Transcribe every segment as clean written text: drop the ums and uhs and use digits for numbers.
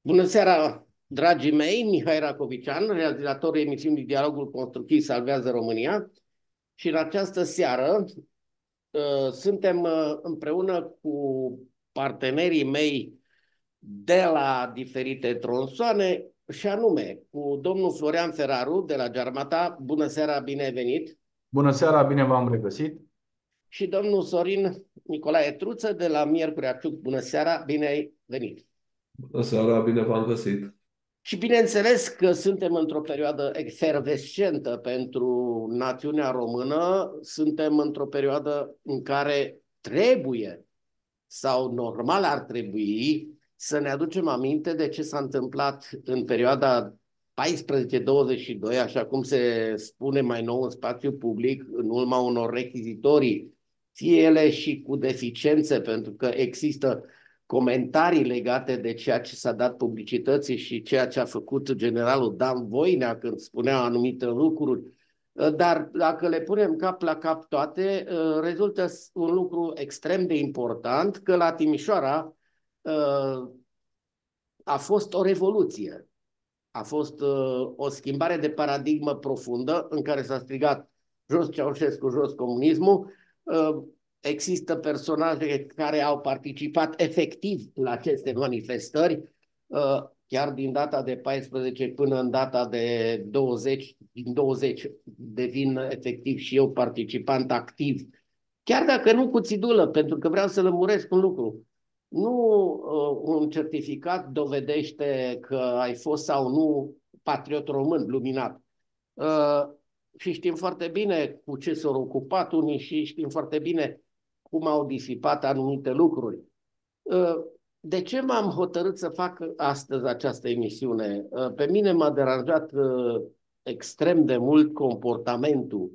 Bună seara, dragii mei, Mihai Racovician, realizatorul emisiunii Dialogul Constructiv Salvează România. Și în această seară suntem împreună cu partenerii mei de la diferite tronsoane, și anume cu domnul Florian Feraru de la Gearmata. Bună seara, bine ai venit! Bună seara, bine v-am regăsit. Și domnul Sorin Nicolae Truță de la Miercurea Ciuc. Bună seara, bine ai venit! Bună seara, bine v-am găsit. Și bineînțeles că suntem într-o perioadă efervescentă pentru națiunea română, suntem într-o perioadă în care trebuie, sau normal ar trebui, să ne aducem aminte de ce s-a întâmplat în perioada 14-22, așa cum se spune mai nou în spațiu public, în urma unor rechizitorii, fie ele și cu deficiențe, pentru că există comentarii legate de ceea ce s-a dat publicității și ceea ce a făcut generalul Dan Voinea când spunea anumite lucruri. Dar dacă le punem cap la cap toate, rezultă un lucru extrem de important, că la Timișoara a fost o revoluție. A fost o schimbare de paradigmă profundă în care s-a strigat jos Ceaușescu, jos comunismul. Există personaje care au participat efectiv la aceste manifestări, chiar din data de 14 până în data de 20, din 20 devin efectiv și eu participant activ, chiar dacă nu cu țidulă, pentru că vreau să lămuresc un lucru. Nu un certificat dovedește că ai fost sau nu patriot român luminat. Și știm foarte bine cu ce s-au ocupat unii și știm foarte bine cum au disipat anumite lucruri. De ce m-am hotărât să fac astăzi această emisiune? Pe mine m-a deranjat extrem de mult comportamentul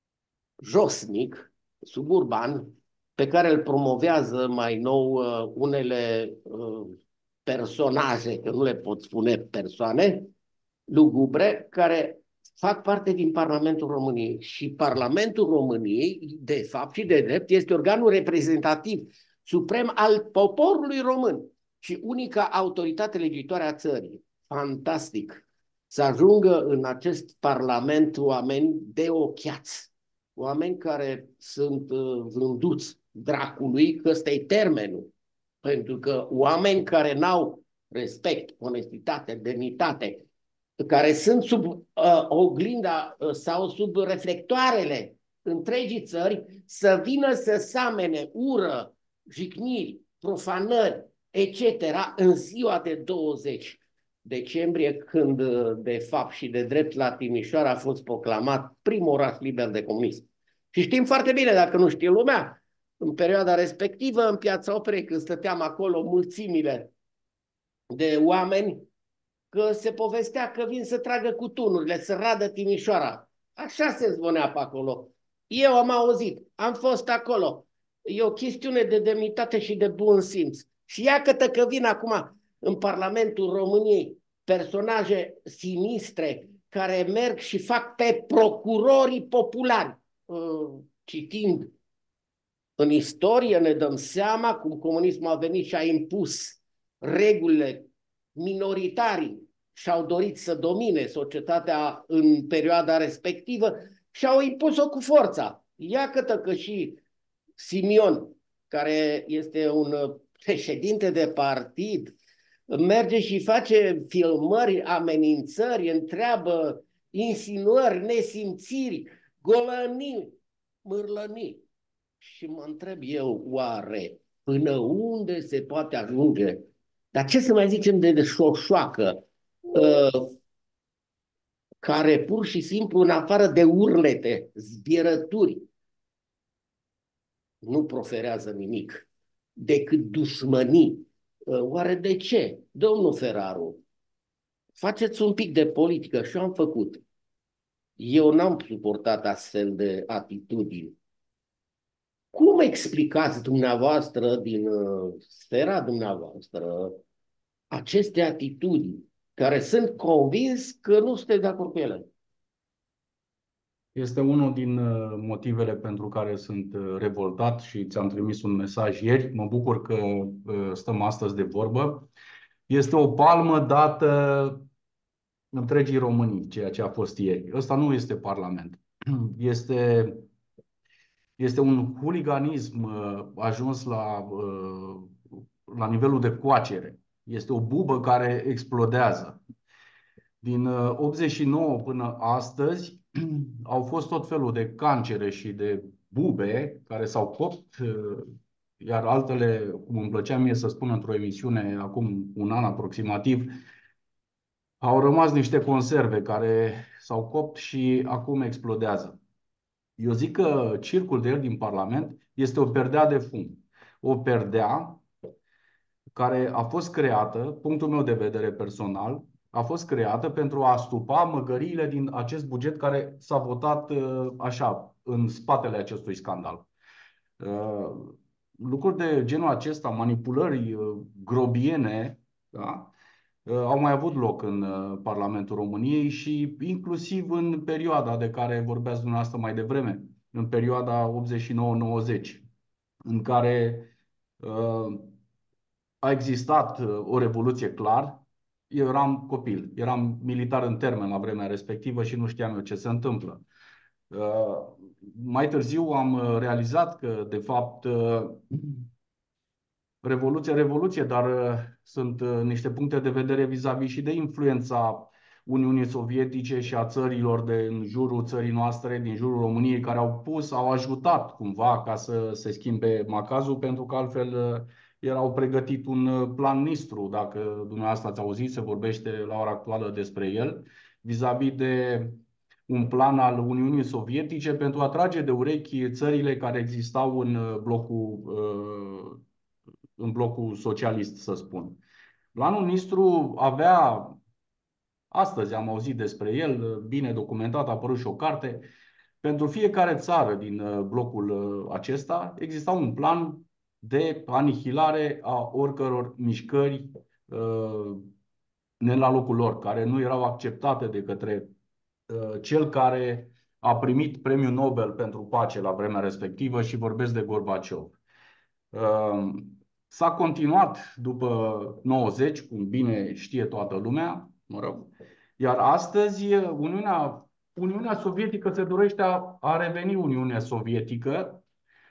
josnic, suburban, pe care îl promovează mai nou unele personaje, că nu le pot spune persoane, lugubre, care fac parte din Parlamentul României. Și Parlamentul României, de fapt și de drept, este organul reprezentativ suprem al poporului român și unica autoritate legiuitoare a țării. Fantastic! Să ajungă în acest Parlament oameni de ochiați, oameni care sunt vânduți dracului, că ăsta e termenul. Pentru că oameni care n-au respect, onestitate, demnitate, care sunt sub oglinda sau sub reflectoarele întregii țări, să vină să samene ură, jigniri, profanări, etc. în ziua de 20 decembrie, când de fapt și de drept la Timișoara a fost proclamat primul oraș liber de comunism. Și știm foarte bine, dacă nu știe lumea, în perioada respectivă, în Piața Operei, când stăteam acolo mulțimile de oameni, că se povestea că vin să tragă cu tunurile, să radă Timișoara. Așa se zvonea pe acolo. Eu am auzit, am fost acolo. E o chestiune de demnitate și de bun simț. Și iată că vin acum în Parlamentul României personaje sinistre care merg și fac pe procurorii populari. Citind în istorie ne dăm seama cum comunismul a venit și a impus regulile. Minoritarii și-au dorit să domine societatea în perioada respectivă și au impus-o cu forța. Iată că și Simion, care este un președinte de partid, merge și face filmări, amenințări, întreabă insinuări, nesimțiri, golănii, mârlănii. Și mă întreb eu, oare până unde se poate ajunge? Dar ce să mai zicem de șoșoacă, care pur și simplu, în afară de urlete, zbierături, nu proferează nimic decât dușmănii. Oare de ce? Domnul Feraru, faceți un pic de politică și eu am făcut. Eu n-am suportat astfel de atitudini. Cum explicați dumneavoastră din sfera dumneavoastră aceste atitudini care sunt convins că nu sunteți de acord cu ele? Este unul din motivele pentru care sunt revoltat și ți-am trimis un mesaj ieri. Mă bucur că stăm astăzi de vorbă. Este o palmă dată întregii Românii, ceea ce a fost ieri. Ăsta nu este Parlament. Este un huliganism ajuns la nivelul de coacere. Este o bubă care explodează. Din 89 până astăzi au fost tot felul de cancere și de bube care s-au copt, iar altele, cum îmi plăcea mie să spun într-o emisiune acum un an aproximativ, au rămas niște conserve care s-au copt și acum explodează. Eu zic că circul de ieri din Parlament este o perdea de fum. O perdea care a fost creată, punctul meu de vedere personal, a fost creată pentru a astupa măgăriile din acest buget care s-a votat așa, în spatele acestui scandal. Lucruri de genul acesta, manipulări grobiene, da? Au mai avut loc în Parlamentul României și inclusiv în perioada de care vorbeați dumneavoastră mai devreme, în perioada 89-90, în care a existat o revoluție clar. Eu eram copil, eram militar în termen la vremea respectivă și nu știam eu ce se întâmplă. Mai târziu am realizat că, de fapt, revoluție, dar sunt niște puncte de vedere vis-a-vis și de influența Uniunii Sovietice și a țărilor din jurul țării noastre, din jurul României, care au ajutat cumva ca să se schimbe macazul, pentru că altfel erau pregătit un plan Nistru, dacă dumneavoastră ați auzit, se vorbește la ora actuală despre el, vis-a-vis de un plan al Uniunii Sovietice pentru a trage de urechi țările care existau în blocul socialist, să spun. Planul Nistru avea, astăzi am auzit despre el, bine documentat, a apărut și o carte. Pentru fiecare țară din blocul acesta exista un plan de anihilare a oricăror mișcări ne la locul lor, care nu erau acceptate de către cel care a primit premiul Nobel pentru pace la vremea respectivă și vorbesc de Gorbaciov. S-a continuat după 90, cum bine știe toată lumea, mă rog, iar astăzi Uniunea Sovietică se dorește a reveni Uniunea Sovietică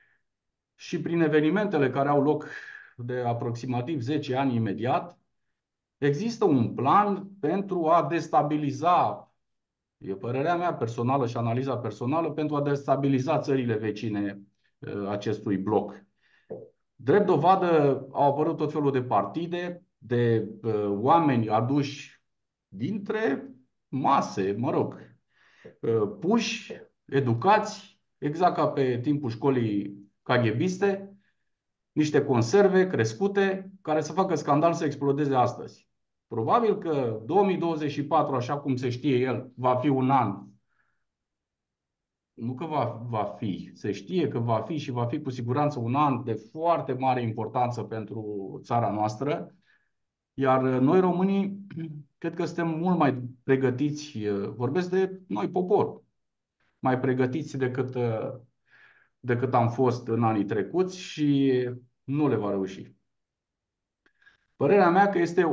și prin evenimentele care au loc de aproximativ 10 ani imediat, există un plan pentru a destabiliza, e părerea mea personală și analiza personală, pentru a destabiliza țările vecine acestui bloc. Drept dovadă au apărut tot felul de partide, de oameni aduși dintre mase, mă rog, puși, educați, exact ca pe timpul școlii KGBiste, niște conserve crescute care să facă scandal să explodeze astăzi. Probabil că 2024, așa cum se știe el, va fi un an. Nu că va fi, se știe că va fi și va fi cu siguranță un an de foarte mare importanță pentru țara noastră. Iar noi românii, cred că suntem mult mai pregătiți, vorbesc de noi popor, mai pregătiți decât am fost în anii trecuți și nu le va reuși. Părerea mea că este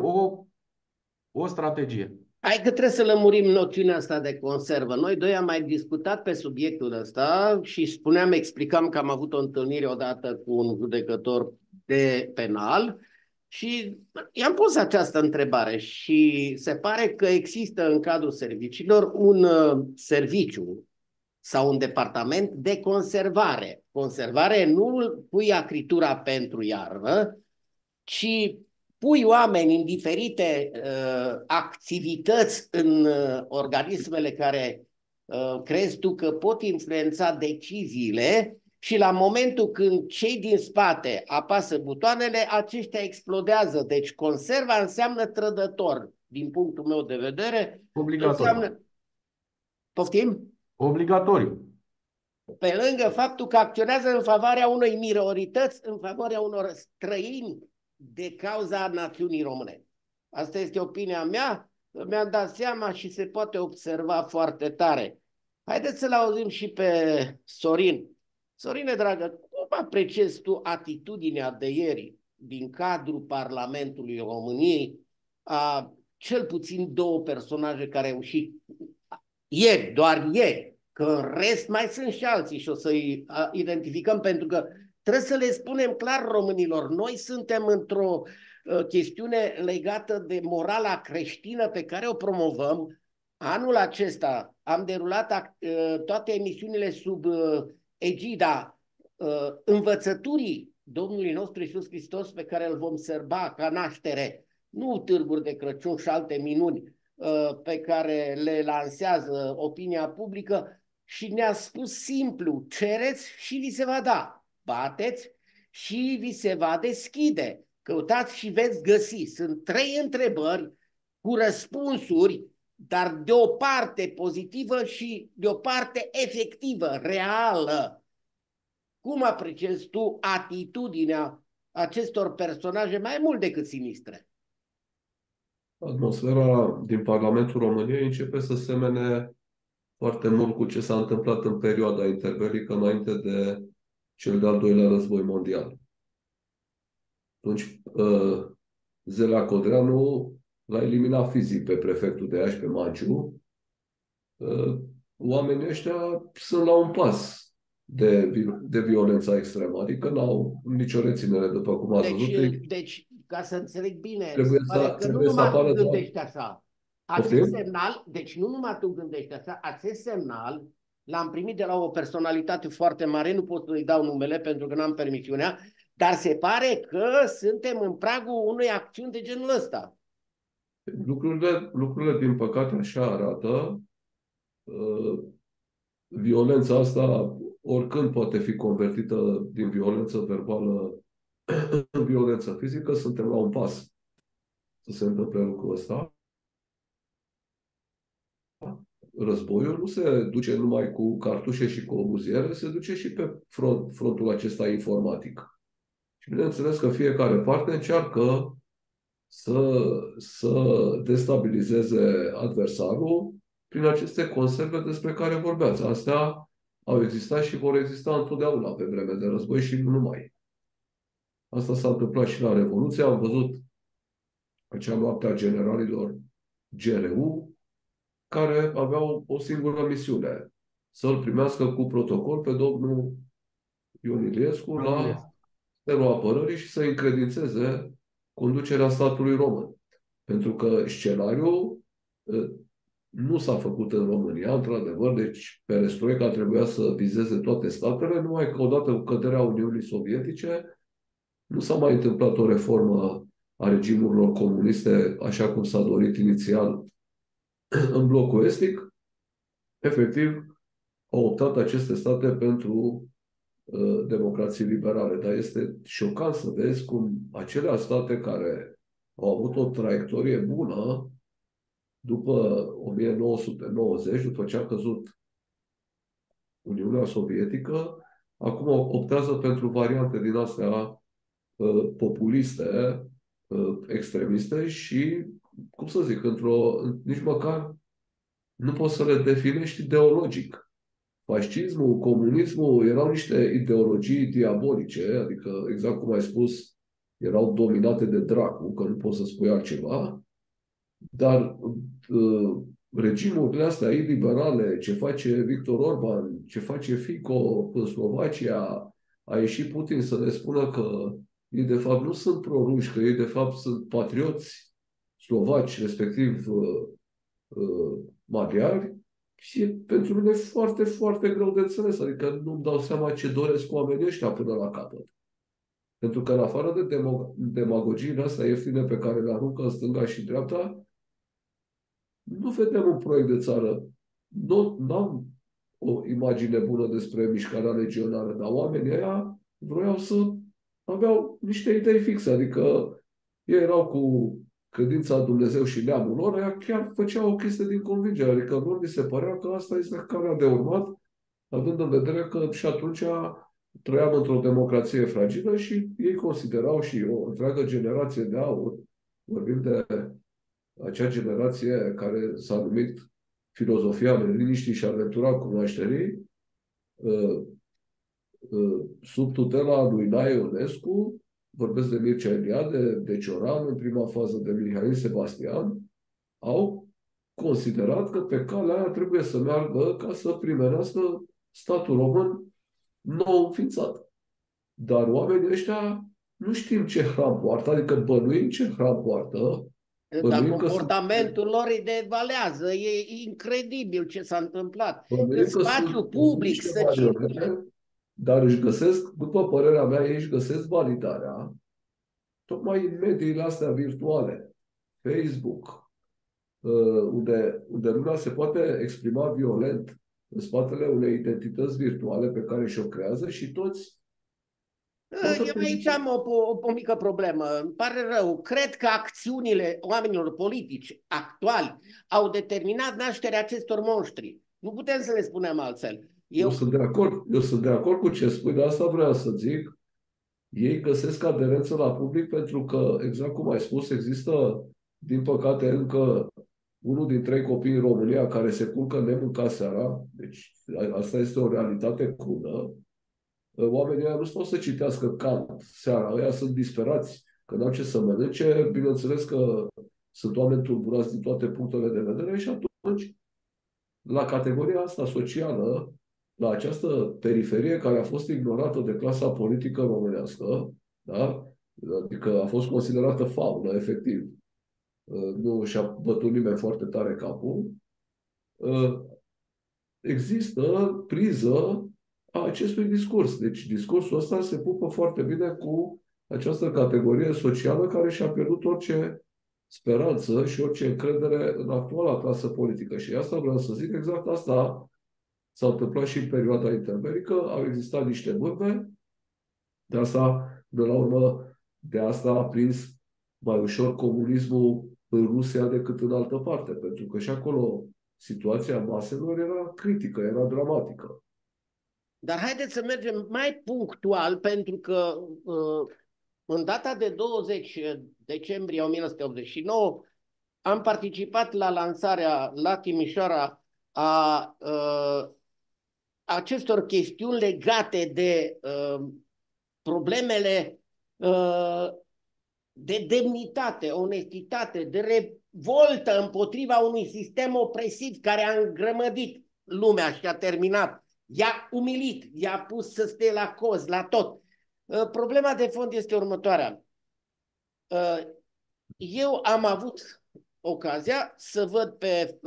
o strategie. Hai că trebuie să lămurim noțiunea asta de conservă. Noi doi am mai discutat pe subiectul ăsta și explicam că am avut o întâlnire odată cu un judecător de penal și i-am pus această întrebare și se pare că există în cadrul serviciilor un serviciu sau un departament de conservare. Conservare nu pui acritura pentru iarnă, ci pui oameni în diferite activități în organismele care crezi tu că pot influența deciziile și la momentul când cei din spate apasă butoanele, aceștia explodează. Deci conserva înseamnă trădător, din punctul meu de vedere. Obligatoriu. Poftim? Obligatoriu. Pe lângă faptul că acționează în favoarea unei minorități, în favoarea unor străini, de cauza națiunii române. Asta este opinia mea, mi-am dat seama și se poate observa foarte tare. Haideți să-l auzim și pe Sorin. Sorine, dragă, cum apreciezi tu atitudinea de ieri din cadrul Parlamentului României a cel puțin două personaje care au ieșit ieri, doar ieri, că în rest mai sunt și alții și o să-i identificăm, pentru că trebuie să le spunem clar românilor, noi suntem într-o chestiune legată de morala creștină pe care o promovăm. Anul acesta am derulat toate emisiunile sub egida învățăturii Domnului nostru Iisus Hristos, pe care îl vom sărba ca naștere, nu târguri de Crăciun și alte minuni pe care le lansează opinia publică, și ne-a spus simplu: cereți și vi se va da, bateți și vi se va deschide, căutați și veți găsi. Sunt 3 întrebări cu răspunsuri, dar de o parte pozitivă și de o parte efectivă, reală. Cum apreciezi tu atitudinea acestor personaje mai mult decât sinistre? Atmosfera din Parlamentul României începe să semene foarte mult cu ce s-a întâmplat în perioada interbelică înainte de cel de-al doilea război mondial. Atunci, Zelea Codreanu l-a eliminat fizic pe prefectul de Iași, pe Manciu. Oamenii ăștia sunt la un pas de violența extremă, adică n-au nicio reținere, după cum ați văzut. Deci, ca să înțeleg bine, Trebuie se pare să, că nu trebuie să numai tu apară doar... gândești așa. Acest Poftim? semnal, deci nu numai tu gândești așa, acest semnal l-am primit de la o personalitate foarte mare, nu pot să-i dau numele pentru că n-am permisiunea, dar se pare că suntem în pragul unei acțiuni de genul ăsta. Lucrurile, din păcate, așa arată. Violența asta, oricând poate fi convertită din violență verbală în violență fizică, suntem la un pas să se întâmple lucrul ăsta. Războiul nu se duce numai cu cartușe și cu obuziere, se duce și pe frontul acesta informatic. Și bineînțeles că fiecare parte încearcă să destabilizeze adversarul prin aceste conserve despre care vorbeați. Astea au existat și vor exista întotdeauna pe vreme de război și nu numai. Asta s-a întâmplat și la Revoluție. Am văzut acea noapte a generalilor GRU, care aveau o singură misiune: să-l primească cu protocol pe domnul Ion Iliescu la Ministerul Apărării și să încredințeze conducerea statului român. Pentru că scenariul nu s-a făcut în România, într-adevăr, deci perestroica trebuia să vizeze toate statele, numai că odată cu căderea Uniunii Sovietice nu s-a mai întâmplat o reformă a regimurilor comuniste, așa cum s-a dorit inițial în blocul estic. Efectiv, au optat aceste state pentru democrații liberale. Dar este șocant să vezi cum acele state care au avut o traiectorie bună după 1990, după ce a căzut Uniunea Sovietică, acum optează pentru variante din astea populiste, extremiste și, cum să zic, nici măcar nu poți să le definești ideologic. Fascismul, comunismul erau niște ideologii diabolice, adică, exact cum ai spus, erau dominate de dracu, că nu poți să spui altceva, dar regimurile astea iliberale, ce face Victor Orban, ce face Fico în Slovacia, a ieșit Putin să ne spună că ei de fapt nu sunt proruși, că ei de fapt sunt patrioți slovaci, respectiv maghiari, și e pentru mine foarte, foarte greu de înțeles. Adică nu-mi dau seama ce doresc oamenii ăștia până la capăt. Pentru că în afară de demagogiile astea ieftine pe care le aruncă în stânga și dreapta, nu vedem un proiect de țară. Nu am o imagine bună despre mișcarea legionară, dar oamenii ăia vroiau să aveau niște idei fixe. Adică ei erau cu credința în Dumnezeu și neamul lor, aia chiar făceau o chestie din convingere. Adică lor mi se părea că asta este calea de urmat, având în vedere că și atunci trăiam într-o democrație fragilă și ei considerau, și o întreagă generație de aur, vorbim de acea generație care s-a numit filozofia liniștii și aventura cunoașterii, sub tutela lui Nae Ionescu, vorbesc de Mircea Eliade, de Cioran, în prima fază de Mihail Sebastian, au considerat că pe calea aia trebuie să meargă ca să primească statul român nou înființat. Dar oamenii ăștia nu știm ce hram poartă, adică bănuim ce hram poartă. Dar comportamentul lor îi devalează. E incredibil ce s-a întâmplat. În spațiu public să circule. Dar își găsesc, după părerea mea, ei își găsesc validarea tocmai în mediile astea virtuale, Facebook, unde lumea se poate exprima violent în spatele unei identități virtuale pe care și-o creează și toți. Eu aici am o mică problemă. Îmi pare rău. Cred că acțiunile oamenilor politici actuali au determinat nașterea acestor monștri. Nu putem să le spunem altfel. Eu sunt de acord cu ce spui, dar asta vreau să zic. Ei găsesc aderență la public pentru că, exact cum ai spus, există, din păcate, încă unul din 3 copii în România care se culcă nemâncat seara. Deci asta este o realitate crudă. Oamenii ăia nu stau să citească Kant seara, ăia sunt disperați, că n-au ce să mănânce. Bineînțeles că sunt oameni tulburați din toate punctele de vedere și atunci, la categoria asta socială, la această periferie care a fost ignorată de clasa politică românească, da? Adică a fost considerată faună, efectiv. Nu și-a bătut nimeni foarte tare capul. Există priză a acestui discurs. Deci discursul ăsta se pupă foarte bine cu această categorie socială care și-a pierdut orice speranță și orice încredere în actuala clasă politică. Și asta vreau să zic, exact asta s-a întâmplat și în perioada interbelică. Au existat niște bârbe, de asta, de la urmă, de asta a prins mai ușor comunismul în Rusia decât în altă parte, pentru că și acolo situația maselor era critică, era dramatică. Dar haideți să mergem mai punctual, pentru că în data de 20 decembrie 1989 am participat la lansarea la Timișoara a acestor chestiuni legate de problemele de demnitate, onestitate, de revoltă împotriva unui sistem opresiv care a îngrămădit lumea și a terminat. I-a umilit, i-a pus să stea la coz, la tot. Problema de fond este următoarea. Eu am avut ocazia să văd pe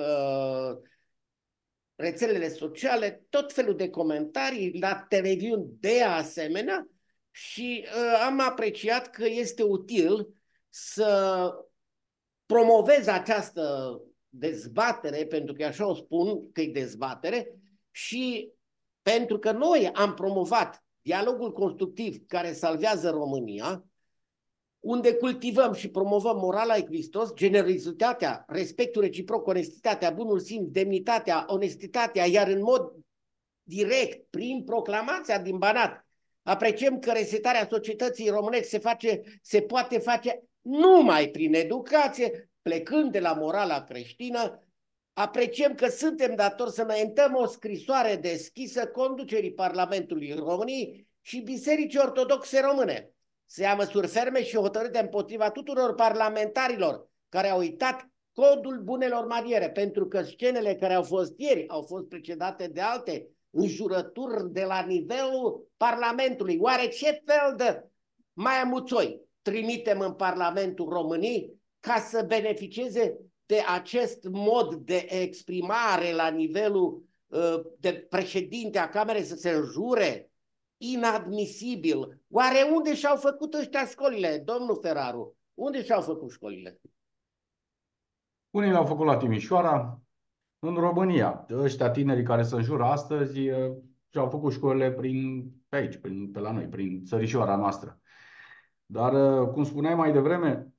rețelele sociale tot felul de comentarii, la televiziuni de asemenea, și am apreciat că este util să promovez această dezbatere, pentru că așa o spun că e dezbatere, și pentru că noi am promovat dialogul constructiv care salvează România, unde cultivăm și promovăm morala lui Hristos, generozitatea, respectul reciproc, onestitatea, bunul simț, demnitatea, onestitatea, iar în mod direct, prin proclamația din Banat, apreciem că resetarea societății românești se poate face numai prin educație, plecând de la morala creștină. Apreciem că suntem datori să înaintăm o scrisoare deschisă conducerii Parlamentului României și Bisericii Ortodoxe Române, să ia măsuri ferme și hotărâte împotriva tuturor parlamentarilor care au uitat codul bunelor maniere, pentru că scenele care au fost ieri au fost precedate de alte înjurături de la nivelul Parlamentului. Oare ce fel de maiamuțoi trimitem în Parlamentul României ca să beneficieze de acest mod de exprimare la nivelul de președinte a Camerei, să se înjure? Inadmisibil. Oare unde și-au făcut ăștia școlile, domnul Feraru? Unde și-au făcut școlile? Unii le-au făcut la Timișoara, în România. Ăștia tinerii care se înjură astăzi și-au făcut școlile pe aici, pe la noi, prin țărișoara noastră. Dar, cum spuneai mai devreme,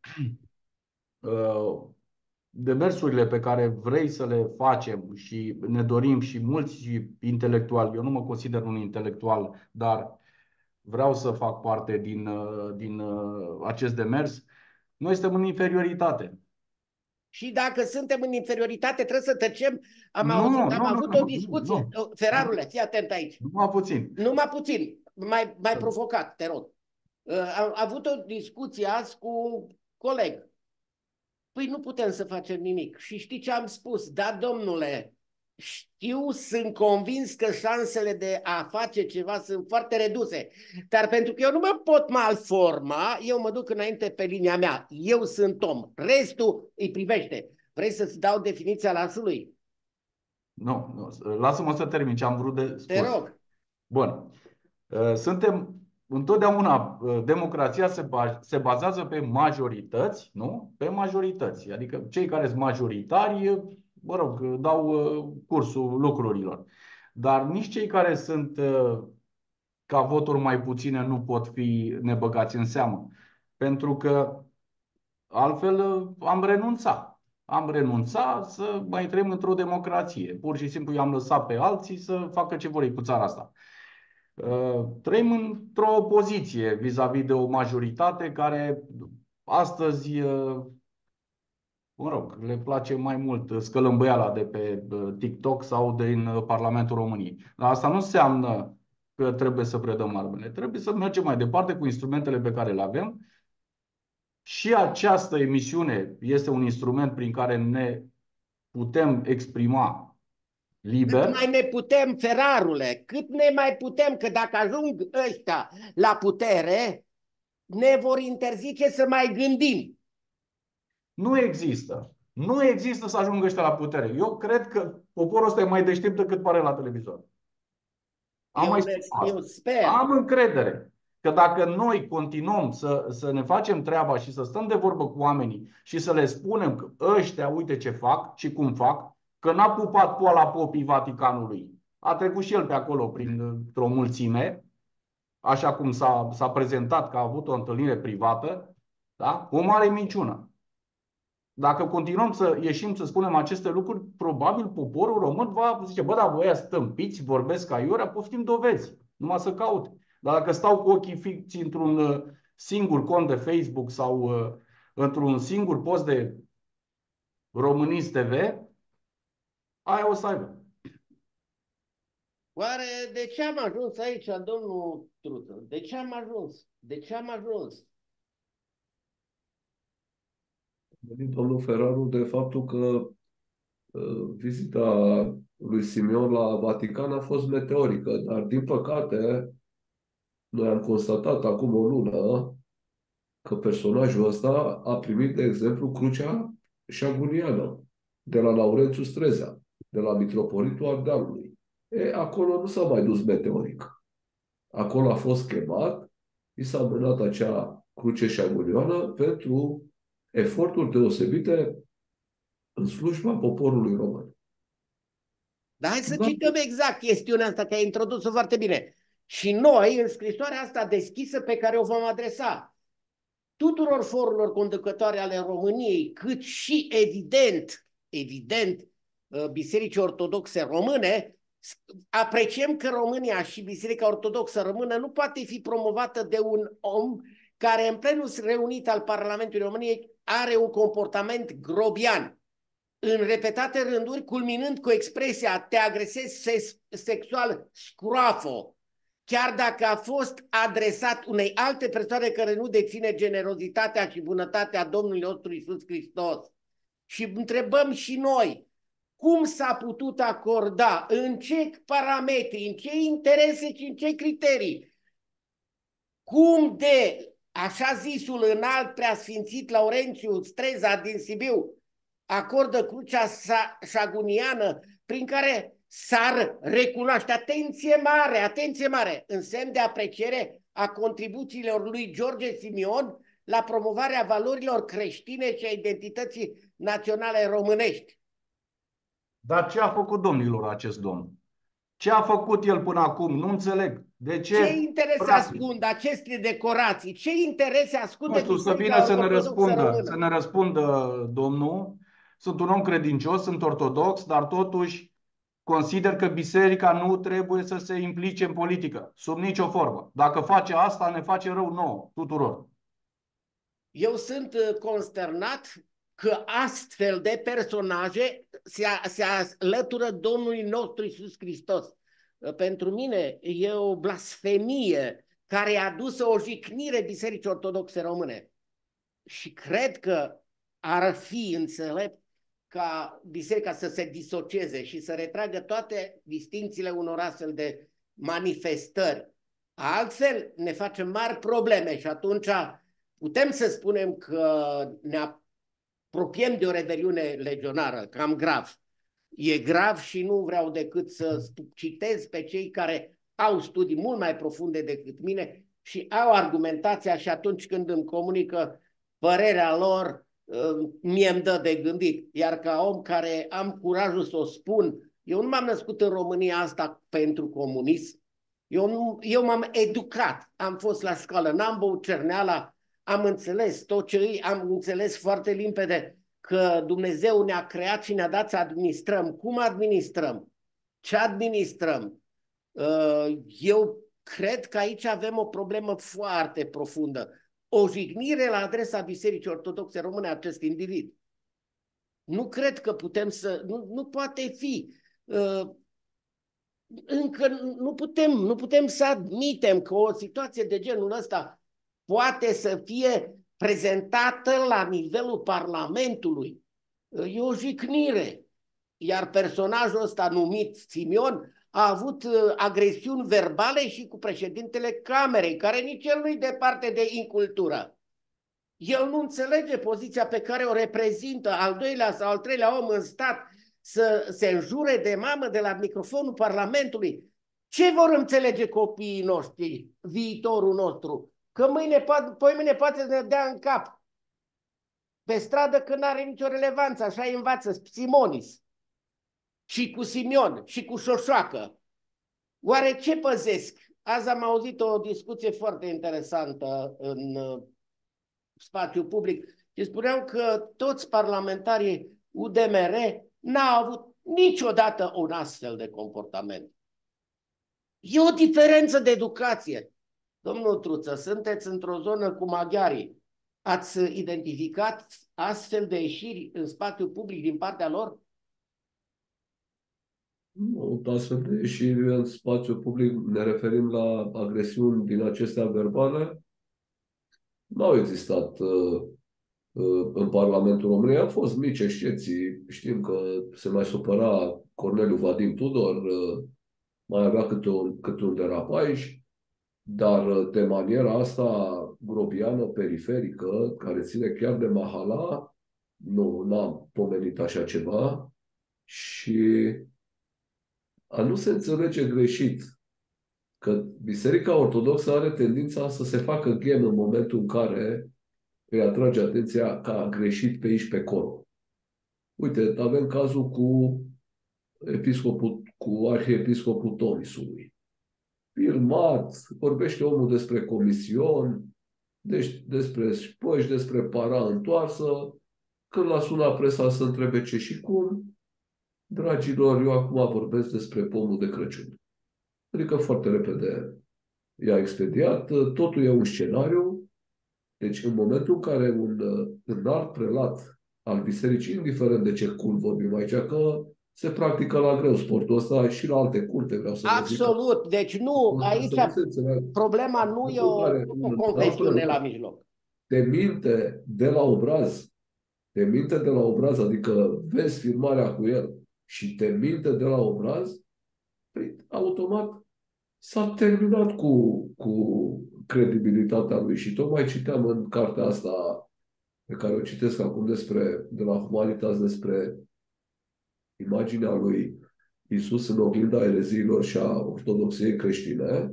demersurile pe care vrei să le facem și ne dorim, și mulți intelectuali, eu nu mă consider un intelectual, dar vreau să fac parte din acest demers, noi suntem în inferioritate. Și dacă suntem în inferioritate, trebuie să tăcem. Am avut o discuție. Ferarule, fii atent aici. Numai puțin. Numai puțin. Mai provocat, te rog. Am avut o discuție azi cu coleg. Păi nu putem să facem nimic. Și știi ce am spus? Da, domnule, știu, sunt convins că șansele de a face ceva sunt foarte reduse. Dar pentru că eu nu mă pot malforma, eu mă duc înainte pe linia mea. Eu sunt om. Restul îi privește. Vrei să-ți dau definiția lasului? Nu, nu. Lasă-mă să termin ce am vrut de spus. Te rog. Bun. Suntem întotdeauna, democrația se bazează pe majorități, nu? Pe majorități. Adică cei care sunt majoritari, mă rog, dau cursul lucrurilor. Dar nici cei care sunt ca voturi mai puține nu pot fi nebăgați în seamă. Pentru că altfel am renunțat. Am renunțat să mai trăim într-o democrație. Pur și simplu i-am lăsat pe alții să facă ce vor ei cu țara asta. Trăim într-o opoziție vis-a-vis de o majoritate care astăzi, mă rog, le place mai mult scălâmbăiala de pe TikTok sau din Parlamentul României. Dar asta nu înseamnă că trebuie să predăm armele. Trebuie să mergem mai departe cu instrumentele pe care le avem. Și această emisiune este un instrument prin care ne putem exprima liber. Cât mai ne putem, Ferarule, cât ne mai putem, că dacă ajung ăștia la putere, ne vor interzice să mai gândim. Nu există. Nu există să ajungă ăștia la putere. Eu cred că poporul ăsta e mai deștept decât pare la televizor. Eu sper. Am încredere că dacă noi continuăm să ne facem treaba și să stăm de vorbă cu oamenii și să le spunem că ăștia uite ce fac și cum fac, că n-a pupat poala popii Vaticanului. A trecut și el pe acolo printr-o mulțime, așa cum s-a prezentat că a avut o întâlnire privată, da? O mare minciună. Dacă continuăm să ieșim să spunem aceste lucruri, probabil poporul român va zice, bă, dar voi stâmpiți, vorbesc aiurea, poftim dovezi, numai să caut. Dar dacă stau cu ochii fixi într-un singur cont de Facebook sau într-un singur post de Românist TV, aia o să aibă. Oare de ce am ajuns aici, domnul Truță? De ce am ajuns? De ce am ajuns? Domnul Feraru, de faptul că vizita lui Simeon la Vatican a fost meteorică, dar din păcate noi am constatat acum o lună că personajul ăsta a primit, de exemplu, crucea șaguniană de la Laurențiu Streza, de la Mitropolitul Ardealului. Acolo nu s-a mai dus meteoric. Acolo a fost chemat, i s-a mânat acea cruce șaguniană pentru eforturi deosebite în slujba poporului român. Dar hai să cităm exact chestiunea asta, că ai introdus-o foarte bine. Și noi, în scrisoarea asta deschisă pe care o vom adresa tuturor forurilor conducătoare ale României, cât și, evident, Bisericii Ortodoxe Române, apreciem că România și Biserica Ortodoxă Română nu poate fi promovată de un om care în plenul reunit al Parlamentului României are un comportament grobian, în repetate rânduri, culminând cu expresia te agresez sexual scroafo, chiar dacă a fost adresat unei alte persoane care nu deține generozitatea și bunătatea Domnului nostru Iisus Hristos. Și întrebăm și noi, cum s-a putut acorda, în ce parametri, în ce interese și în ce criterii, cum de așa zisul înalt preasfințit Laurențiu Streza din Sibiu acordă crucea șaguniană prin care s-ar recunoaște, atenție mare, în semn de apreciere a contribuțiilor lui George Simion la promovarea valorilor creștine și a identității naționale românești. Dar ce a făcut domnilor acest domn? Ce a făcut el până acum? Nu înțeleg. De ce? Ce interese ascund aceste decorații? Ce interese ascunde? Nu știu, să vină să ne răspundă domnul. Sunt un om credincios, sunt ortodox, dar totuși consider că biserica nu trebuie să se implice în politică, sub nicio formă. Dacă face asta, ne face rău nouă, tuturor. Eu sunt consternat că astfel de personaje se alătură Domnului nostru Iisus Hristos. Pentru mine e o blasfemie care a dus o jicnire Bisericii Ortodoxe Române. Și cred că ar fi înțelept ca biserica să se disocieze și să retragă toate distințiile unor astfel de manifestări. Altfel ne facem mari probleme și atunci putem să spunem că ne apropiem de o rebeliune legionară, cam grav. E grav și nu vreau decât să citez pe cei care au studii mult mai profunde decât mine și au argumentația și atunci când îmi comunică părerea lor, mie îmi dă de gândit. Iar ca om care am curajul să o spun, eu nu m-am născut în România asta pentru comunism, eu m-am educat, am fost la școală, n-am băut cerneala, am înțeles tot ce îi, am înțeles foarte limpede că Dumnezeu ne-a creat și ne-a dat să administrăm. Cum administrăm? Ce administrăm? Eu cred că aici avem o problemă foarte profundă. O jignire la adresa Bisericii Ortodoxe Române acest individ. Nu cred că putem să... Nu poate fi. Încă nu putem să admitem că o situație de genul ăsta poate să fie prezentată la nivelul Parlamentului. E o jignire. Iar personajul ăsta numit Simion a avut agresiuni verbale și cu președintele Camerei, care nici el nu-i departe de incultură. El nu înțelege poziția pe care o reprezintă al doilea sau al treilea om în stat să se înjure de mamă de la microfonul Parlamentului. Ce vor înțelege copiii noștri, viitorul nostru? Că mâine poate să ne dea în cap pe stradă că n-are nicio relevanță, așa îi învață Simonis. Și cu Simion, și cu Șoșoacă. Oare ce păzesc? Azi am auzit o discuție foarte interesantă în spațiu public și spuneau că toți parlamentarii UDMR n-au avut niciodată un astfel de comportament. E o diferență de educație. Domnul Truță, sunteți într-o zonă cu maghiarii. Ați identificat astfel de ieșiri în spațiu public din partea lor? Nu, astfel de ieșiri în spațiu public, ne referim la agresiuni din acestea verbale, nu au existat în Parlamentul României. Au fost mici excepții. Știm că se mai supăra Corneliu Vadim Tudor, mai avea câte un derapaj, dar de maniera asta grobiană, periferică, care ține chiar de mahala, nu, n-am pomenit așa ceva. Și a nu se înțelege greșit că Biserica Ortodoxă are tendința să se facă ghem în momentul în care îi atrage atenția că a greșit pe aici, pe acolo. Uite, avem cazul cu arhiepiscopul Tomisului. Filmat, vorbește omul despre comision, deci despre șpoși, despre para întoarsă. Când l-a sunat presa să întrebe ce și cum, dragilor, eu acum vorbesc despre pomul de Crăciun. Adică foarte repede i-a expediat, totul e un scenariu. Deci în momentul în care un înalt prelat al bisericii, indiferent de ce cult vorbim aici, că se practică la greu sportul ăsta și la alte culte, vreau să vă zic. Absolut, deci nu, aici problema nu e o confesiune la mijloc. Te minte de la obraz, adică vezi filmarea cu el și te minte de la obraz, păi, automat s-a terminat cu credibilitatea lui. Și tocmai citeam în cartea asta pe care o citesc acum de la Humanitas despre imaginea lui Iisus în oglinda ereziilor și a ortodoxiei creștine.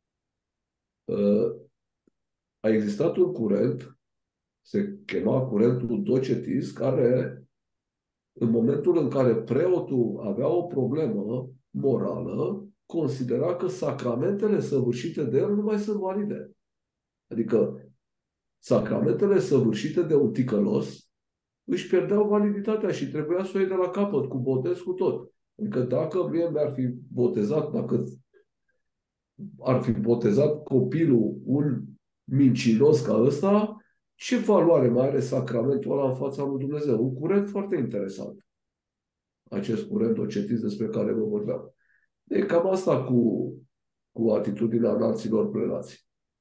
A existat un curent, se chema curentul docetist, care în momentul în care preotul avea o problemă morală, considera că sacramentele săvârșite de el nu mai sunt valide. Adică sacramentele săvârșite de un ticălos își pierdeau validitatea și trebuia să o iei de la capăt, cu botez, cu tot. Adică dacă mie mi-ar fi botezat, dacă ar fi botezat copilul un mincinos ca ăsta, ce valoare mai are sacramentul ăla în fața lui Dumnezeu? Un curent foarte interesant. Acest curent docetist despre care vă vorbeam. E cam asta cu atitudinea înalților prelați.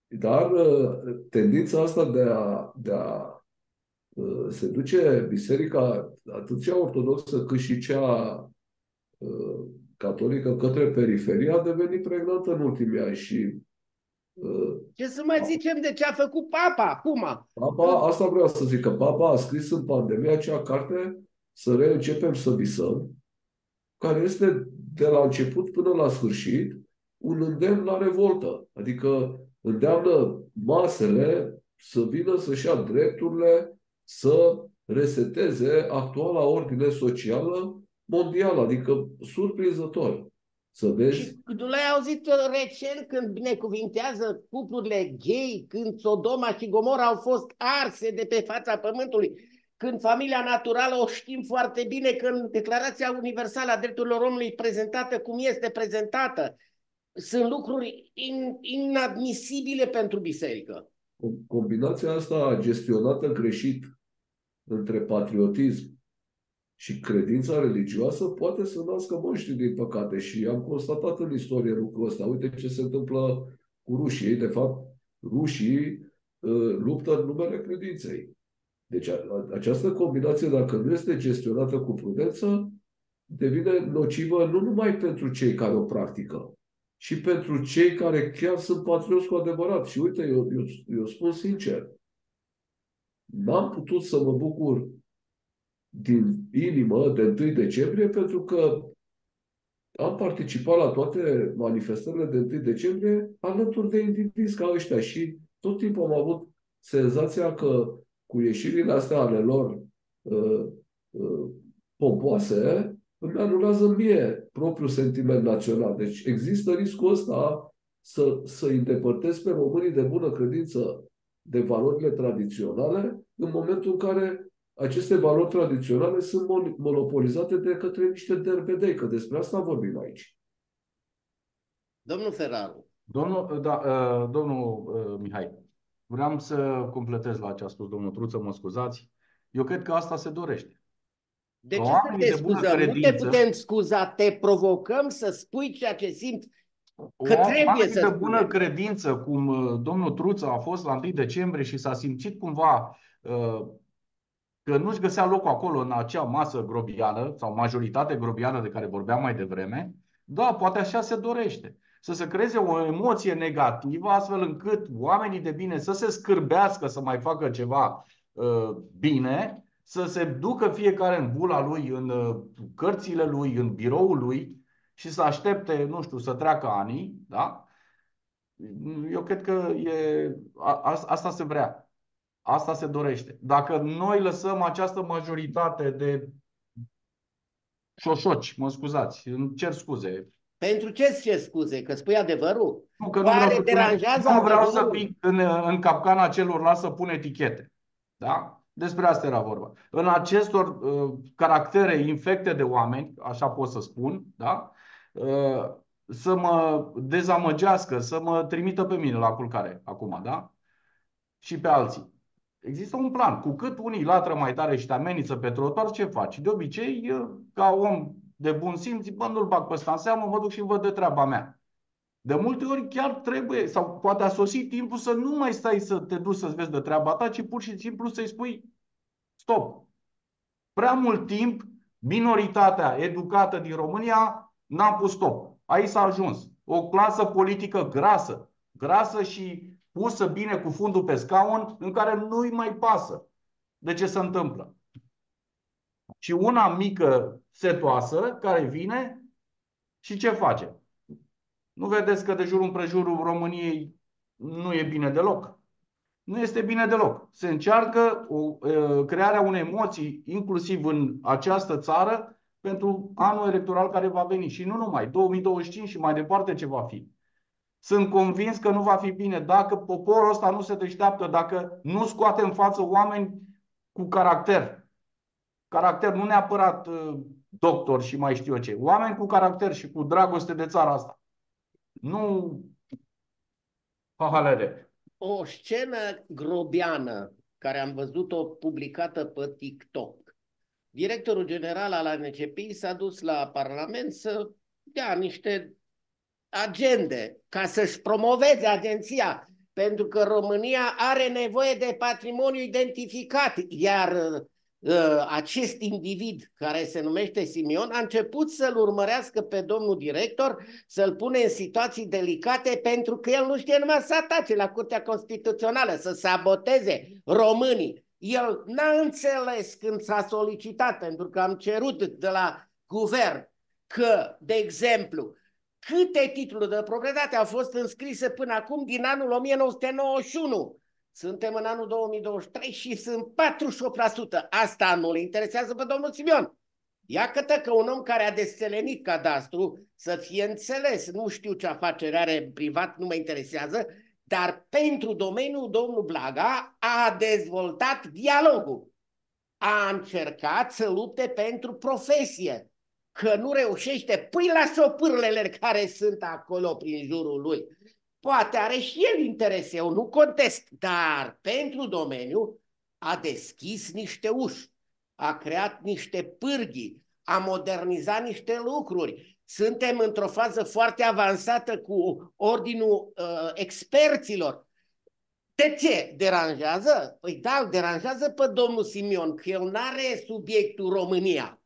Dar tendința asta de a se duce biserica, atât cea ortodoxă cât și cea catolică, către periferie, a devenit pregnantă în ultimii ani și Ce să mai zicem de ce a făcut Papa acum? Papa, asta vreau să zic, că Papa a scris în pandemie acea carte Să reîncepem să visăm, care este de la început până la sfârșit un îndemn la revoltă. Adică îndeamnă masele să vină să-și ia drepturile, să reseteze actuala ordine socială mondială. Adică surprinzător. Să vezi. Și nu l-ai auzit recent când binecuvintează cuplurile gay, când Sodoma și Gomora au fost arse de pe fața pământului, când familia naturală o știm foarte bine, că în Declarația Universală a Drepturilor Omului prezentată cum este prezentată, sunt lucruri inadmisibile pentru biserică. Combinația asta gestionată greșit între patriotism și credința religioasă poate să nască monștri, din păcate. Și am constatat în istorie lucrul ăsta. Uite ce se întâmplă cu rușii. De fapt, rușii luptă în numele credinței. Deci această combinație, dacă nu este gestionată cu prudență, devine nocivă nu numai pentru cei care o practică, ci pentru cei care chiar sunt patrioți cu adevărat. Și uite, eu spun sincer, n-am putut să mă bucur din inimă de 1 decembrie pentru că am participat la toate manifestările de 1 decembrie alături de indivizi ca ăștia și tot timpul am avut senzația că cu ieșirile astea ale lor pompoase, îmi anulează mie propriul sentiment național. Deci există riscul ăsta să îndepărtez pe românii de bună credință de valorile tradiționale în momentul în care aceste valori tradiționale sunt monopolizate de către niște derbedei, că despre asta vorbim aici. Domnul Ferraru. Domnul Mihai, vreau să completez la ce a spus domnul Truță, mă scuzați. Eu cred că asta se dorește. De ce să te scuzăm? Nu te putem scuza, te provocăm să spui ceea ce simți că trebuie să spui. De bună credință, cum domnul Truță a fost la 1 decembrie și s-a simțit cumva că nu-și găsea locul acolo în acea masă grobiană sau majoritate grobiană de care vorbeam mai devreme, da, poate așa se dorește. Să se creeze o emoție negativă astfel încât oamenii de bine să se scârbească să mai facă ceva bine, să se ducă fiecare în bula lui, în cărțile lui, în biroul lui și să aștepte, nu știu, să treacă anii, da? Eu cred că asta se vrea. Asta se dorește. Dacă noi lăsăm această majoritate de șoșoci, mă scuzați, îmi cer scuze. Pentru ce îți cer scuze? Că spui adevărul? Nu, că nu vreau să pic în capcana celorlalți să pun etichete. Da? Despre asta era vorba. În acestor caractere infecte de oameni, așa pot să spun, da? Să mă dezamăgească, să mă trimită pe mine la culcare acum, da? Și pe alții. Există un plan. Cu cât unii latră mai tare și te amenință pe trotuar, ce faci? De obicei, ca om de bun simț, bă, nu-l bag pe ăsta în seamă, mă duc și văd de treaba mea. De multe ori chiar trebuie, sau poate a sosit timpul să nu mai stai să te duci să-ți vezi de treaba ta, ci pur și simplu să-i spui stop. Prea mult timp, minoritatea educată din România n-a pus stop. Aici s-a ajuns. O clasă politică grasă și pusă bine cu fundul pe scaun, în care nu-i mai pasă de ce se întâmplă. Și una mică setoasă care vine și ce face? Nu vedeți că de jur împrejurul României nu e bine deloc? Nu este bine deloc. Se încearcă crearea unei emoții, inclusiv în această țară, pentru anul electoral care va veni. Și nu numai, 2025 și mai departe ce va fi. Sunt convins că nu va fi bine dacă poporul ăsta nu se deșteaptă, dacă nu scoate în față oameni cu caracter. Caracter, nu neapărat doctor și mai știu eu ce. Oameni cu caracter și cu dragoste de țara asta. Nu pahalele. O scenă grobiană care am văzut-o publicată pe TikTok. Directorul general al ANCPI s-a dus la Parlament să dea niște agende ca să-și promoveze agenția, pentru că România are nevoie de patrimoniu identificat, iar acest individ care se numește Simion a început să-l urmărească pe domnul director, să-l pune în situații delicate pentru că el nu știe numai să atace la Curtea Constituțională, să saboteze românii. El n-a înțeles când s-a solicitat, pentru că am cerut de la guvern că, de exemplu, câte titluri de proprietate au fost înscrise până acum din anul 1991. Suntem în anul 2023 și sunt 48%. Asta nu îl interesează pe domnul Simion. Iată că un om care a desțelenit cadastru, să fie înțeles, nu știu ce afacere are în privat, nu mă interesează, dar pentru domeniul domnul Blaga a dezvoltat dialogul. A încercat să lupte pentru profesie. Că nu reușește, păi lasă pârlele care sunt acolo prin jurul lui. Poate are și el interes, eu nu contest, dar pentru domeniu a deschis niște uși, a creat niște pârghii, a modernizat niște lucruri. Suntem într-o fază foarte avansată cu ordinul experților. De ce deranjează? Păi da, îl deranjează pe domnul Simion, că el n-are subiectul România.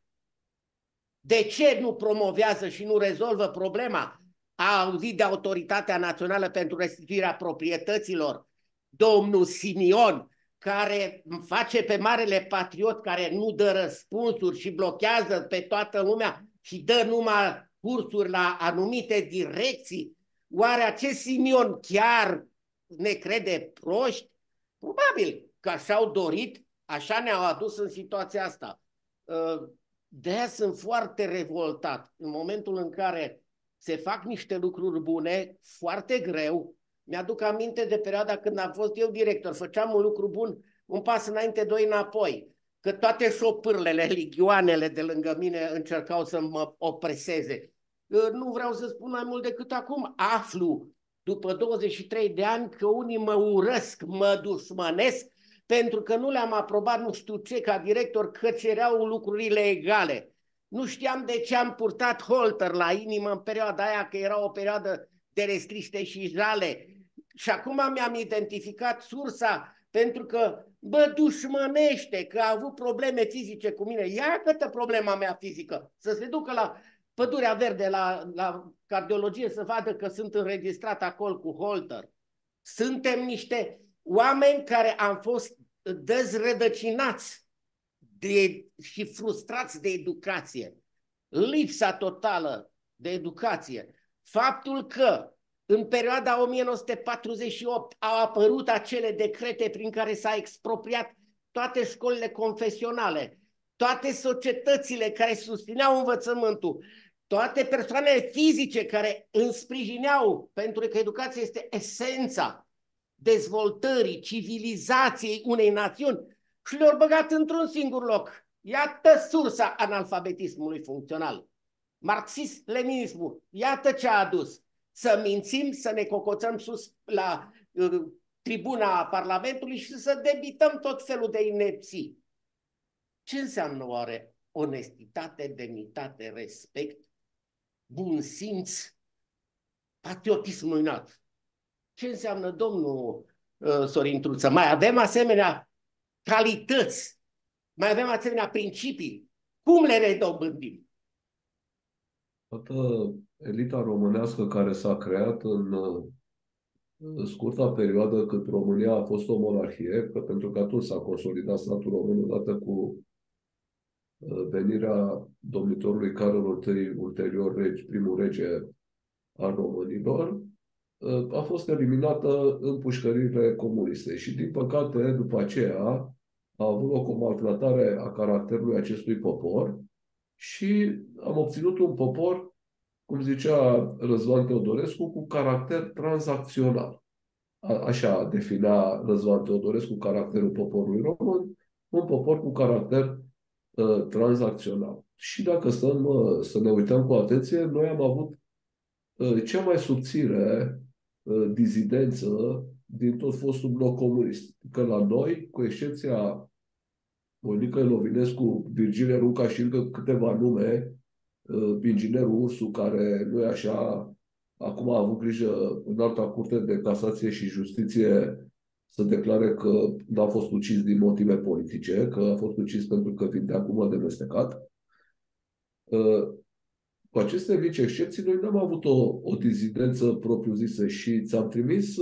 De ce nu promovează și nu rezolvă problema? A auzit de Autoritatea Națională pentru Restituirea Proprietăților, domnul Simion, care face pe marele patriot, care nu dă răspunsuri și blochează pe toată lumea și dă numai cursuri la anumite direcții. Oare acest Simion chiar ne crede proști? Probabil că așa au dorit, așa ne-au adus în situația asta. De-aia sunt foarte revoltat. În momentul în care se fac niște lucruri bune, foarte greu. Mi-aduc aminte de perioada când am fost eu director. Făceam un lucru bun, un pas înainte, doi înapoi. Că toate șopârlele, ligioanele de lângă mine încercau să mă opreseze. Nu vreau să spun mai mult decât acum. Aflu, după 23 de ani, că unii mă urăsc, mă dușmănesc, pentru că nu le-am aprobat nu știu ce ca director, că cereau lucrurile egale. Nu știam de ce am purtat holter la inimă în perioada aia, că era o perioadă de restriște și jale. Și acum mi-am identificat sursa, pentru că mă dușmănește, că a avut probleme fizice cu mine. Ia câtă problema mea fizică, să se ducă la Pădurea Verde, la cardiologie, să vadă că sunt înregistrat acolo cu holter. Suntem niște oameni care am fost dezrădăcinați și frustrați de educație. Lipsa totală de educație. Faptul că în perioada 1948 au apărut acele decrete prin care s-a expropriat toate școlile confesionale, toate societățile care susțineau învățământul, toate persoanele fizice care însprijineau, pentru că educația este esența dezvoltării, civilizației unei națiuni, și le-au băgat într-un singur loc. Iată sursa analfabetismului funcțional. Marxist-leninismul, iată ce a adus. Să mințim, să ne cocoțăm sus la tribuna Parlamentului și să debităm tot felul de inepții. Ce înseamnă oare onestitate, demnitate, respect, bun simț, patriotism înalt? Ce înseamnă, domnul Sorin Truță? Mai avem asemenea calități, mai avem asemenea principii. Cum le redobândim? Toată elita românească care s-a creat în scurta perioadă cât România a fost o monarhie, că pentru că atunci s-a consolidat statul român odată cu venirea domnitorului Carol I, ulterior primul rege al românilor, a fost eliminată în pușcăriile comuniste. Și, din păcate, după aceea, a avut loc o maltratare a caracterului acestui popor și am obținut un popor, cum zicea Răzvan Teodorescu, cu caracter tranzacțional. Așa definea Răzvan Teodorescu caracterul poporului român, un popor cu caracter tranzacțional. Și dacă stăm să ne uităm cu atenție, noi am avut cea mai subțire dizidență din tot fostul bloc comunist. Că la noi, cu excepția Monica Lovinescu, Virgilie Runca și încă câteva nume, inginerul Ursu, care nu e așa, acum a avut grijă Înalta Curte de Casație și Justiție să declare că n-a fost ucis din motive politice, că a fost ucis pentru că vindea cu mă de mestecat. Cu aceste mici excepții, noi n-am avut o dizidență propriu-zisă și ți-am trimis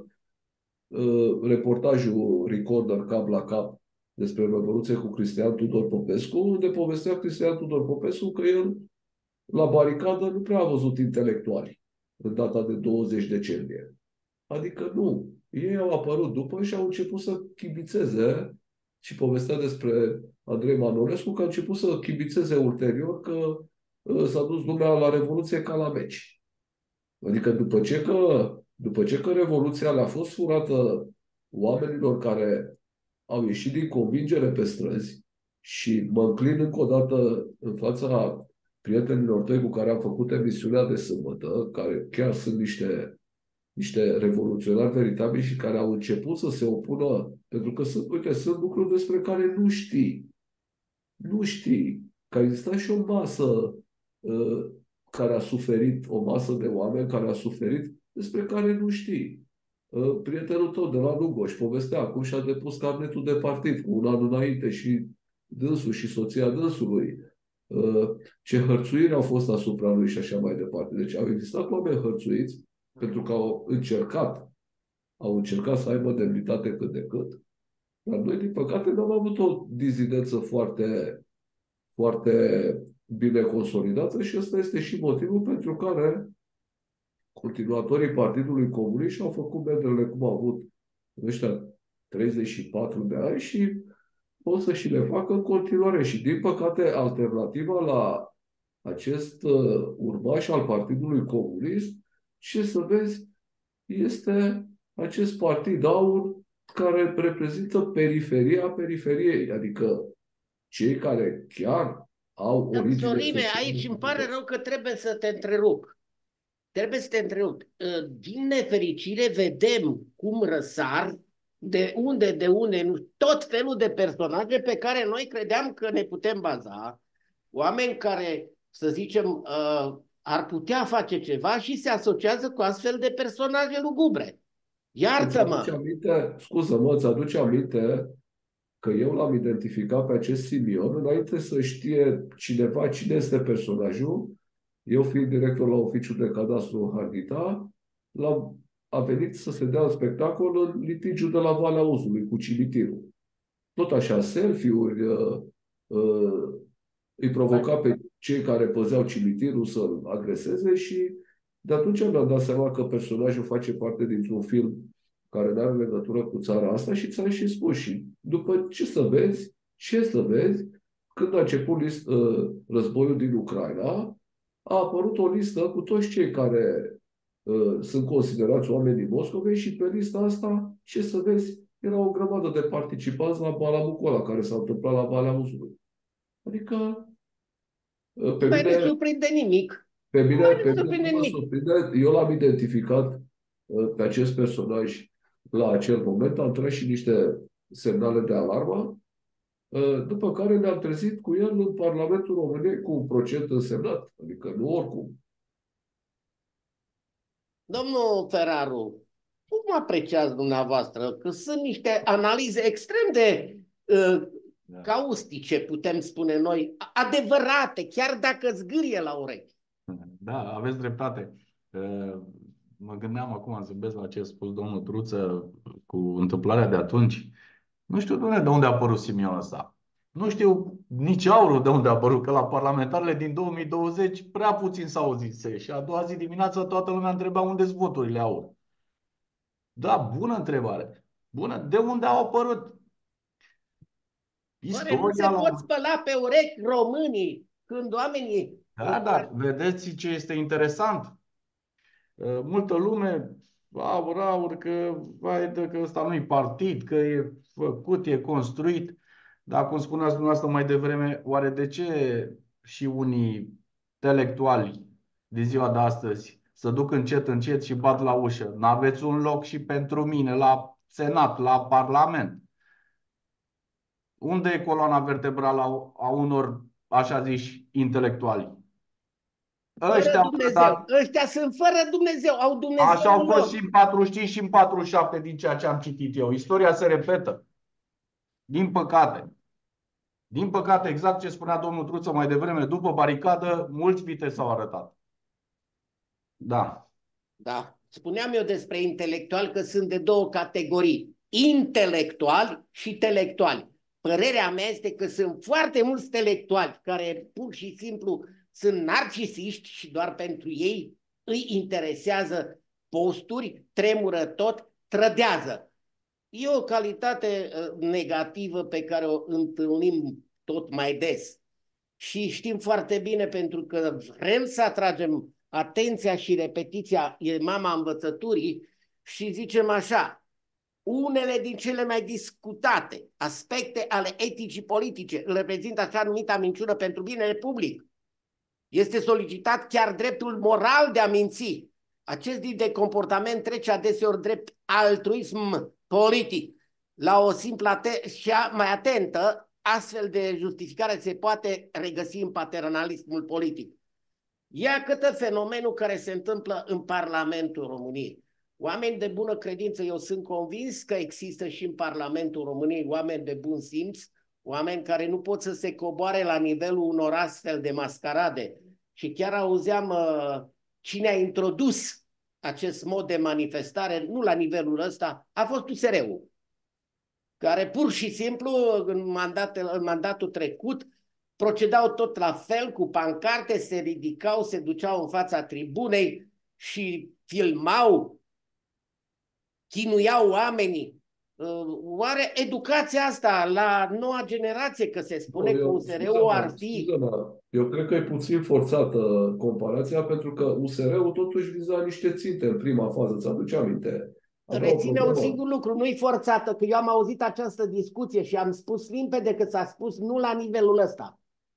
reportajul Recorder cap la cap despre Revoluție cu Cristian Tudor Popescu, unde povestea Cristian Tudor Popescu că el la baricadă nu prea a văzut intelectuali în data de 20 decembrie. Adică nu. Ei au apărut după și au început să chibițeze și povestea despre Andrei Manolescu că a început să chibițeze ulterior că s-a dus lumea la Revoluție ca la meci. Adică după ce că Revoluția le-a fost furată oamenilor care au ieșit din convingere pe străzi și mă înclin încă o dată în fața prietenilor tăi cu care am făcut emisiunea de sâmbătă, care chiar sunt niște revoluționari veritabili și care au început să se opună, pentru că sunt lucruri despre care nu știi. Nu știi că a existat și o masă care a suferit, o masă de oameni care a suferit, despre care nu știi. Prietenul tău de la Lugoș povestea cum și-a depus carnetul de partid cu un an înainte și dânsul și soția dânsului. Ce hărțuiri au fost asupra lui și așa mai departe. Deci au existat oameni hărțuiți pentru că au încercat să aibă demnitate cât de cât. Dar noi, din păcate, n-am avut o dizidență foarte, foarte bine consolidată și ăsta este și motivul pentru care continuatorii Partidului Comunist au făcut merdele cum au avut ăștia 34 de ani și o să și le facă în continuare. Și, din păcate, alternativa la acest urmaș al Partidului Comunist, ce să vezi, este acest partid aur care reprezintă periferia periferiei, adică cei care chiar au origine Sorine, socială. aici îmi pare rău că trebuie să te întrerup. Trebuie să te întrerup. Din nefericire vedem cum răsar de unde, tot felul de personaje pe care noi credeam că ne putem baza. Oameni care, să zicem, ar putea face ceva și se asociază cu astfel de personaje lugubre. Iartă-mă! Scuză-mă, îți aduce aminte că eu l-am identificat pe acest Simion înainte să știe cineva cine este personajul. Eu, fiind director la oficiul de cadastru Harghita, a venit să se dea un spectacol în litigiul de la Valea Uzului cu cimitirul. Tot așa, selfie-uri, îi provoca pe cei care păzeau cimitirul să-l agreseze și de atunci mi-am dat seama că personajul face parte dintr-un film care nu are legătură cu țara asta și ți-am și spus. Și după ce să vezi, când a început războiul din Ucraina, a apărut o listă cu toți cei care sunt considerați oameni din Moscovei și pe lista asta, ce să vezi, era o grămadă de participanți la Balamucul ăla care s-a întâmplat la Valea Uzului. Adică, pe Mai mine, nu surprinde nimic. pe mine, Mai pe nu mine surprinde nu mă nimic. surprinde. Eu l-am identificat pe acest personaj la acel moment. Am tras și niște semnale de alarmă, după care ne-am trezit cu el în Parlamentul României cu un procent însemnat. Adică nu oricum. Domnul Feraru, cum apreciați dumneavoastră că sunt niște analize extrem de caustice, putem spune noi, adevărate, chiar dacă zgârie la urechi? Da, aveți dreptate. Mă gândeam acum, zâmbesc la ce a spus domnul Truță cu întâmplarea de atunci. Nu știu de unde a apărut Simion ăsta. Nu știu nici aurul de unde a apărut, că la parlamentarele din 2020 prea puțin s-a auzit. Și a doua zi dimineața toată lumea întreba unde-s voturile aur. Da, bună întrebare. Bună. De unde au apărut? Oare nu se Istoria pot spăla pe urechi românii când oamenii... Da, dar vedeți ce este interesant? Multă lume, aur, că, vai, că ăsta nu-i partid, că e făcut, e construit. Dar, cum spuneați dumneavoastră mai devreme, oare de ce și unii intelectuali din ziua de astăzi să duc încet, încet și bat la ușă? N-aveți un loc și pentru mine la Senat, la Parlament? Unde e coloana vertebrală a unor, așa ziși, intelectuali? Fără Ăștia au Dumnezeu. arătat, Ăștia sunt fără Dumnezeu. Au așa au Dumnezeul fost lor. și în 45 și în 47 din ceea ce am citit eu. Istoria se repetă. Din păcate. Din păcate, exact ce spunea domnul Truță mai devreme, după baricadă, mulți vite s-au arătat. Da. Da. Spuneam eu despre intelectuali că sunt de două categorii. Intelectuali și telectuali. Părerea mea este că sunt foarte mulți telectuali care pur și simplu sunt narcisiști și doar pentru ei îi interesează posturi, tremură tot, trădează. E o calitate negativă pe care o întâlnim tot mai des. Și știm foarte bine, pentru că vrem să atragem atenția și repetiția e mama învățăturii și zicem așa: unele din cele mai discutate aspecte ale eticii politice îl reprezintă așa numita minciună pentru binele public. Este solicitat chiar dreptul moral de a minți. Acest tip de comportament trece adeseori drept altruism politic. La o simplă și mai atentă, astfel de justificare se poate regăsi în paternalismul politic. Ia câtă fenomenul care se întâmplă în Parlamentul României. Oameni de bună credință, eu sunt convins că există și în Parlamentul României oameni de bun simț, oameni care nu pot să se coboare la nivelul unor astfel de mascarade. Și chiar auzeam cine a introdus acest mod de manifestare, nu la nivelul ăsta, a fost USR-ul, care pur și simplu în mandatul trecut procedau tot la fel, cu pancarte, se ridicau, se duceau în fața tribunei și filmau, chinuiau oamenii. Oare educația asta la noua generație, că se spune că USR-ul ar fi... Eu cred că e puțin forțată comparația, pentru că USR-ul totuși viza niște ținte în prima fază, ți-aduce aminte? Reține un singur lucru, nu-i forțată, că eu am auzit această discuție și am spus limpede că s-a spus nu la nivelul ăsta.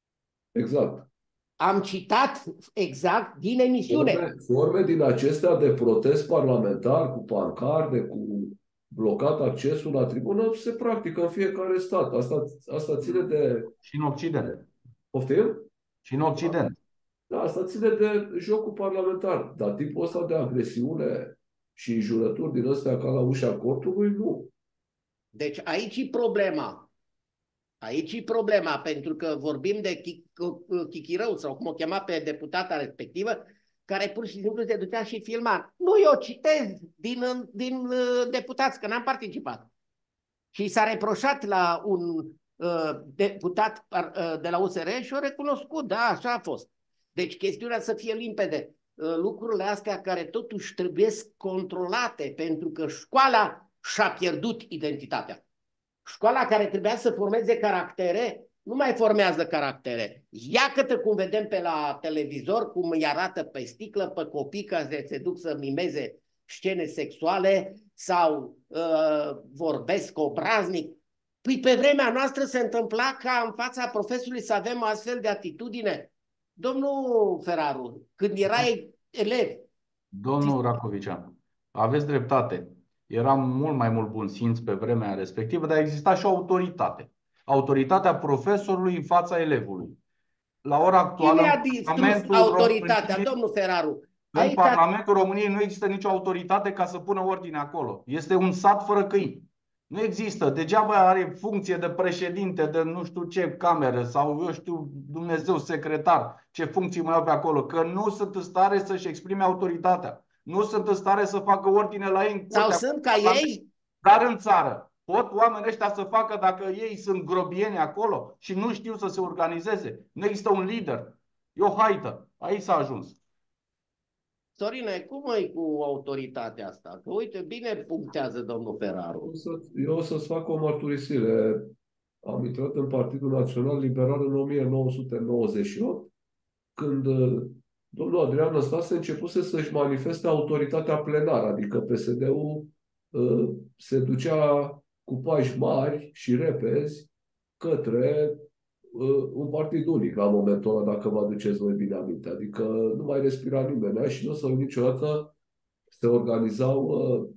Exact. Am citat exact din emisiune. Forme din acestea de protest parlamentar, cu pancarde, cu blocat accesul la tribună, se practică în fiecare stat. Asta ține de... Și în Occident. Poftim? Și în Occident. Da, asta ține de jocul parlamentar. Dar tipul ăsta de agresiune și jurături din astea ca la ușa cortului, nu. Deci aici e problema. Aici e problema, pentru că vorbim de chichirău, sau cum o chema pe deputata respectivă, care pur și simplu se ducea și filma. Nu, eu citez din deputați, că n-am participat. Și s-a reproșat la un deputat de la USR și a recunoscut, da, așa a fost. Deci chestiunea să fie limpede. Lucrurile astea care totuși trebuie controlate, pentru că școala și-a pierdut identitatea. Școala care trebuia să formeze caractere, nu mai formează caractere. Iată cum vedem pe la televizor, cum îi arată pe sticlă pe copii care se duc să mimeze scene sexuale sau vorbesc obraznic. Păi pe vremea noastră se întâmpla ca în fața profesorului să avem o astfel de atitudine. Domnul Feraru, când erai elev... Domnul Racovician, aveți dreptate. Era mult mai mult bun simț pe vremea respectivă, dar exista și o autoritate. Autoritatea profesorului în fața elevului. La ora actuală, Cine a distrus autoritatea, domnul Feraru? În Parlamentul României nu există nicio autoritate ca să pună ordine acolo. Este un sat fără câini. Nu există. Degeaba are funcție de președinte, de nu știu ce cameră sau eu știu Dumnezeu secretar, ce funcții mai au pe acolo, că nu sunt în stare să-și exprime autoritatea. Nu sunt în stare să facă ordine la ei în curtea. Sau sunt ca ei? Dar în țară. Pot oamenii ăștia să facă dacă ei sunt grobieni acolo și nu știu să se organizeze. Nu există un lider. E o haită. Aici s-a ajuns. Sorine, cum e cu autoritatea asta? Că uite, bine punctează domnul Feraru. Eu o să-ți fac o mărturisire. Am intrat în Partidul Național Liberal în 1998, când domnul Adrian Năstase începuse să-și manifeste autoritatea plenară, adică PSD-ul se ducea cu pași mari și repezi către un partid unic la momentul ăla, dacă vă aduceți voi bine aminte. Adică nu mai respira nimeni și nu o să niciodată se organizau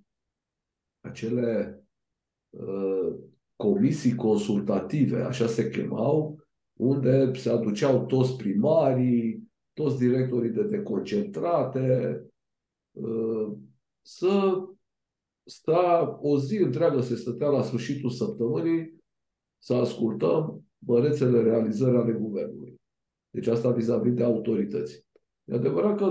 acele comisii consultative, așa se chemau, unde se aduceau toți primarii, toți directorii de deconcentrate, să sta o zi întreagă, se stătea la sfârșitul săptămânii, să ascultăm mărețele realizări ale guvernului. Deci asta vis-a-vis de autorități. E adevărat că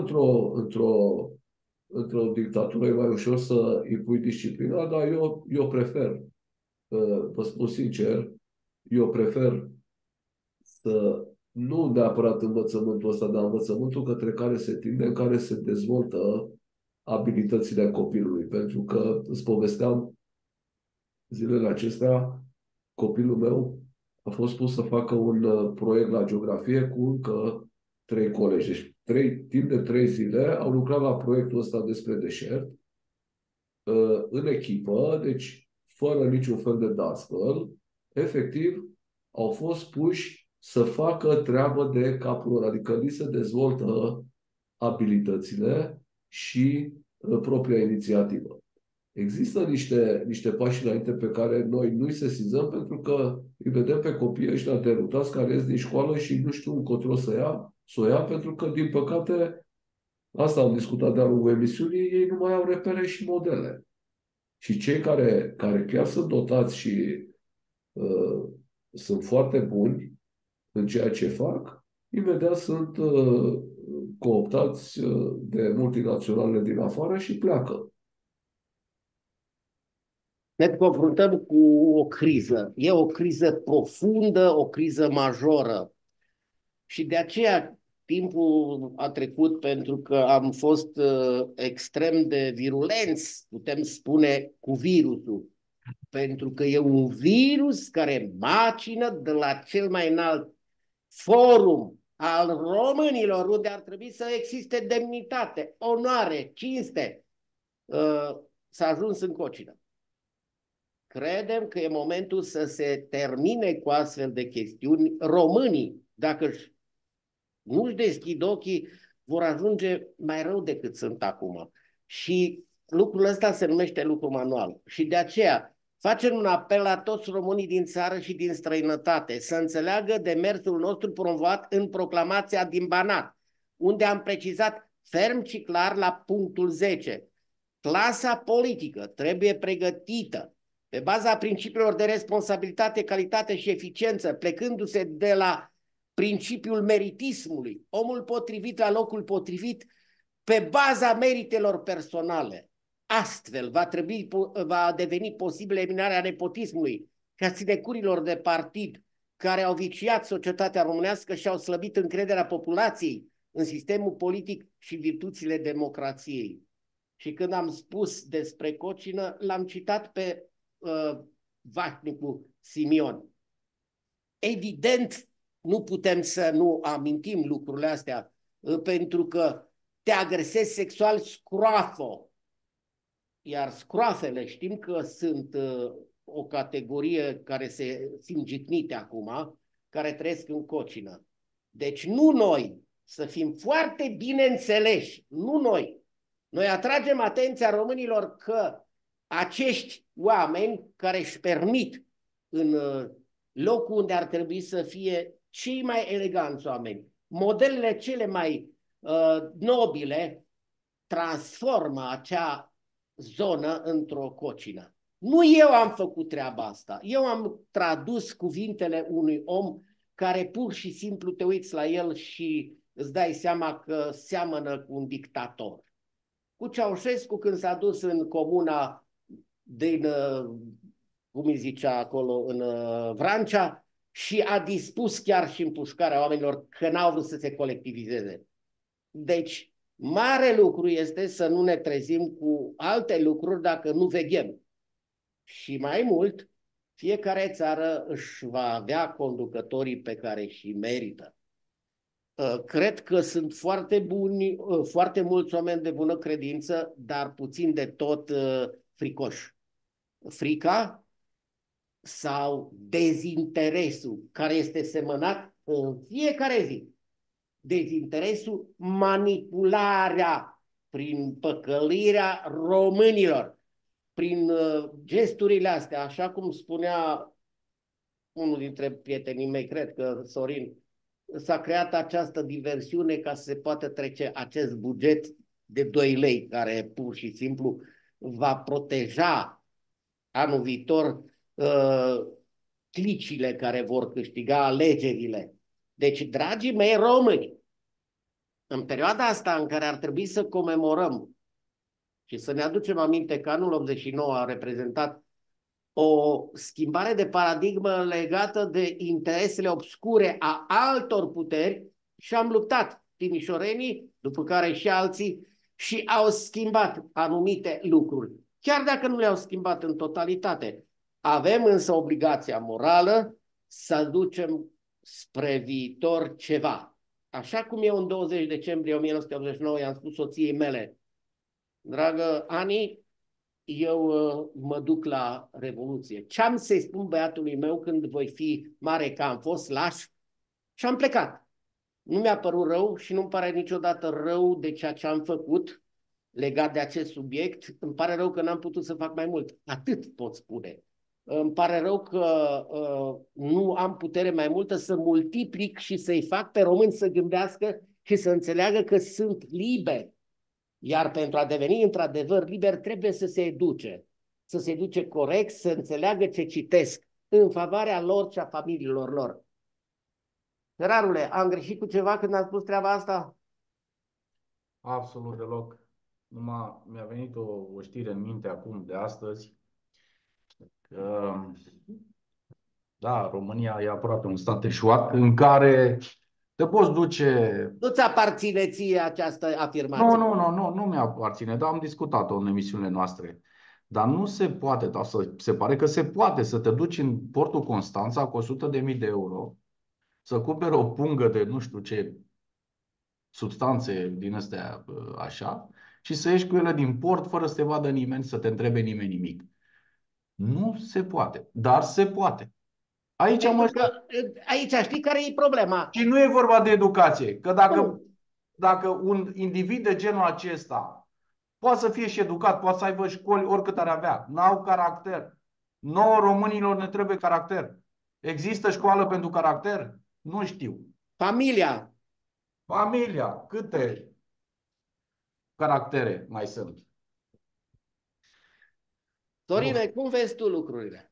într-o dictatură e mai ușor să impui disciplina, dar eu prefer, vă spun sincer, eu prefer să nu neapărat învățământul ăsta, dar învățământul către care se tinde, în care se dezvoltă abilitățile copilului. Pentru că îți povesteam zilele acestea, copilul meu a fost pus să facă un proiect la geografie cu încă 3 colegi. Deci timp de 3 zile au lucrat la proiectul ăsta despre deșert, în echipă, deci fără niciun fel de dascăl, efectiv au fost puși să facă treabă de capul lor, adică li se dezvoltă abilitățile și propria inițiativă. Există niște pași înainte pe care noi nu-i sesizăm pentru că îi vedem pe copiii ăștia derutați care ies din școală și nu știu încotro să o ia, pentru că, din păcate, asta am discutat de-a lungul emisiunii, ei nu mai au repere și modele. Și cei care chiar sunt dotați și sunt foarte buni în ceea ce fac, imediat sunt cooptați de multinaționale din afară și pleacă. Ne confruntăm cu o criză. E o criză profundă, o criză majoră. Și de aceea timpul a trecut pentru că am fost extrem de virulenți, putem spune, cu virusul. Pentru că e un virus care macină de la cel mai înalt forum al românilor, unde ar trebui să existe demnitate, onoare, cinste. S-a ajuns în cocină. Credem că e momentul să se termine cu astfel de chestiuni. Românii, dacă nu-și deschid ochii, vor ajunge mai rău decât sunt acum. Și lucrul ăsta se numește lucru manual. Și de aceea facem un apel la toți românii din țară și din străinătate să înțeleagă demersul nostru promovat în proclamația din Banat, unde am precizat ferm și clar la punctul 10. Clasa politică trebuie pregătită pe baza principiilor de responsabilitate, calitate și eficiență, plecându-se de la principiul meritismului, omul potrivit la locul potrivit, pe baza meritelor personale. Astfel va deveni posibilă eliminarea nepotismului, ca sinecurilor de partid care au viciat societatea românească și au slăbit încrederea populației în sistemul politic și virtuțile democrației. Și când am spus despre cocină, l-am citat pe Vașnicul Simion. Evident, nu putem să nu amintim lucrurile astea, pentru că te agresezi sexual scroafă. Iar scroafele știm că sunt o categorie care se simt jignite acum, care trăiesc în cocină. Deci nu noi, să fim foarte bine înțeleși, nu noi. Noi atragem atenția românilor că acești oameni care își permit în locul unde ar trebui să fie cei mai eleganți oameni, modelele cele mai nobile, transformă acea zonă într-o cocină. Nu eu am făcut treaba asta. Eu am tradus cuvintele unui om care pur și simplu te uiți la el și îți dai seama că seamănă cu un dictator. Cu Ceaușescu, când s-a dus în comuna din, cum îi zicea acolo, în Vrancea, și a dispus chiar și împușcarea oamenilor că n-au vrut să se colectivizeze. Deci, mare lucru este să nu ne trezim cu alte lucruri dacă nu veghem. Și mai mult, fiecare țară își va avea conducătorii pe care și merită. Cred că sunt foarte buni, foarte mulți oameni de bună credință, dar puțin de tot fricoși. Frica sau dezinteresul care este semănat în fiecare zi. Dezinteresul, manipularea prin păcălirea românilor, prin gesturile astea, așa cum spunea unul dintre prietenii mei, cred că Sorin, s-a creat această diversiune ca să se poată trece acest buget de 2 lei, care pur și simplu va proteja anul viitor clicile care vor câștiga alegerile. Deci, dragii mei români, în perioada asta în care ar trebui să comemorăm și să ne aducem aminte că anul 89 a reprezentat o schimbare de paradigmă legată de interesele obscure a altor puteri și am luptat timișorenii, după care și alții, și au schimbat anumite lucruri. Chiar dacă nu le-au schimbat în totalitate. Avem însă obligația morală să ducem spre viitor ceva. Așa cum eu în 20 decembrie 1989 i-am spus soției mele, dragă Ani, eu mă duc la Revoluție. Ce am să-i spun băiatului meu când voi fi mare, că am fost laș? Și am plecat. Nu mi-a părut rău și nu-mi pare niciodată rău de ceea ce am făcut legat de acest subiect. Îmi pare rău că n-am putut să fac mai mult. Atât pot spune. Îmi pare rău că nu am putere mai multă să multiplic și să-i fac pe români să gândească și să înțeleagă că sunt liberi. Iar pentru a deveni într-adevăr liber trebuie să se educe. Să se educe corect, să înțeleagă ce citesc în favoarea lor și a familiilor lor. Rarule, am greșit cu ceva când am spus treaba asta? Absolut deloc. Numai mi-a venit o știre în minte acum de astăzi. Că, da, România e aproape un stat eșuat în care te poți duce. Nu-ți aparține ție această afirmație? Nu mi aparține, dar am discutat-o în emisiunile noastre. Dar nu se poate, dar se pare că se poate să te duci în portul Constanța cu 100.000 de euro, să cumperi o pungă de nu știu ce substanțe din astea așa și să ieși cu ele din port fără să te vadă nimeni, să te întrebe nimeni nimic. Nu se poate, dar se poate. Aici știi care e problema? Și nu e vorba de educație, că dacă un individ de genul acesta poate să fie și educat, poate să aibă școli oricât ar avea, n-au caracter. Nouă românilor ne trebuie caracter. Există școală pentru caracter? Nu știu. Familia. Familia, câte caractere mai sunt? Dorine, cum vezi tu lucrurile?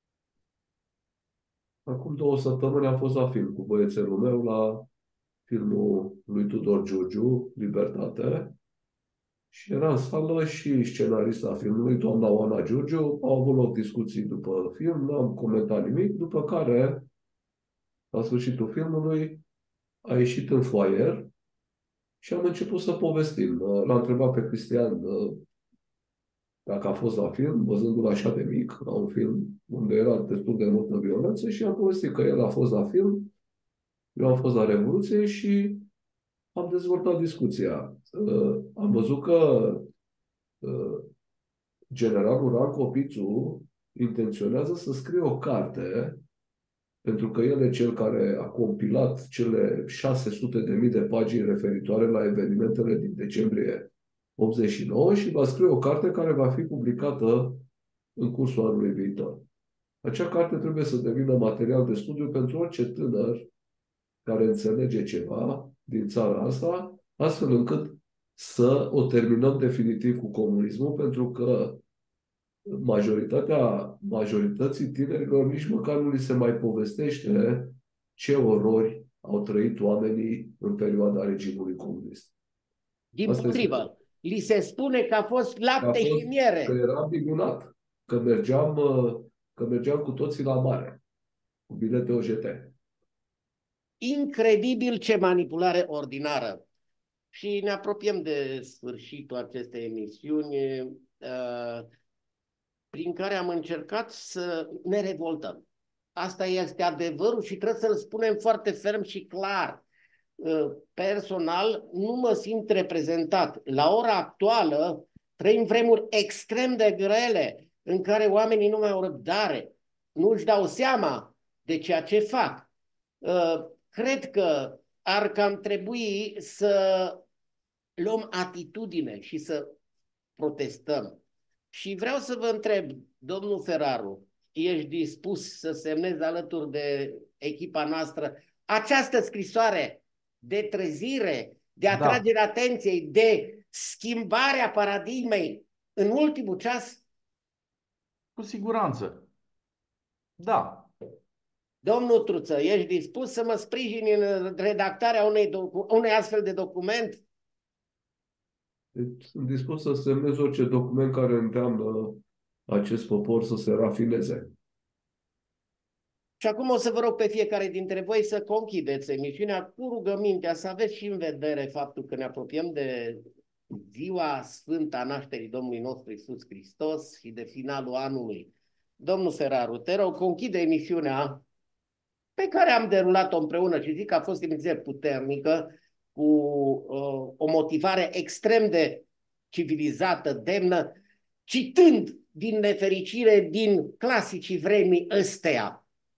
Acum 2 săptămâni am fost la film cu băiețelul meu, la filmul lui Tudor Giurgiu, Libertate. Și era în sală și scenarista filmului, doamna Oana Giurgiu. Au avut loc discuții după film, nu am comentat nimic, după care, la sfârșitul filmului, a ieșit în foaier și am început să povestim. L-am întrebat pe Cristian dacă a fost la film, văzându-l așa de mic, la un film unde era destul de multă violență, și am povestit că el a fost la film, eu am fost la Revoluție și am dezvoltat discuția. Am văzut că generalul Ranco Pițu intenționează să scrie o carte, pentru că el e cel care a compilat cele 600.000 de pagini referitoare la evenimentele din decembrie 89 și va scrie o carte care va fi publicată în cursul anului viitor. Acea carte trebuie să devină material de studiu pentru orice tânăr care înțelege ceva din țara asta, astfel încât să o terminăm definitiv cu comunismul, pentru că majorității tinerilor nici măcar nu li se mai povestește ce orori au trăit oamenii în perioada regimului comunist. Dimpotrivă, li se spune că a fost lapte și miere. Că era minunat, că mergeam cu toții la mare, cu bilete OJT. Incredibil ce manipulare ordinară. Și ne apropiem de sfârșitul acestei emisiuni, prin care am încercat să ne revoltăm. Asta este adevărul și trebuie să-l spunem foarte ferm și clar. Personal, nu mă simt reprezentat. La ora actuală trăim vremuri extrem de grele în care oamenii nu mai au răbdare, nu își dau seama de ceea ce fac. Cred că ar cam trebui să luăm atitudine și să protestăm. Și vreau să vă întreb, domnul Feraru, ești dispus să semnezi alături de echipa noastră această scrisoare de trezire, de Da, atragere atenției, de schimbarea paradigmei în ultimul ceas? cu siguranță. Da. Domnul Truță, ești dispus să mă sprijini în redactarea unei astfel de document? Deci, sunt dispus să semnez orice document care îndeamnă acest popor să se rafineze. Și acum o să vă rog pe fiecare dintre voi să conchideți emisiunea cu rugămintea, să aveți și în vedere faptul că ne apropiem de ziua sfântă a nașterii Domnului nostru Iisus Hristos și de finalul anului. Domnul Feraru, te rog, conchide emisiunea pe care am derulat-o împreună și zic că a fost o emisiune puternică, cu o motivare extrem de civilizată, demnă, citând din nefericire din clasicii vremii ăsteia.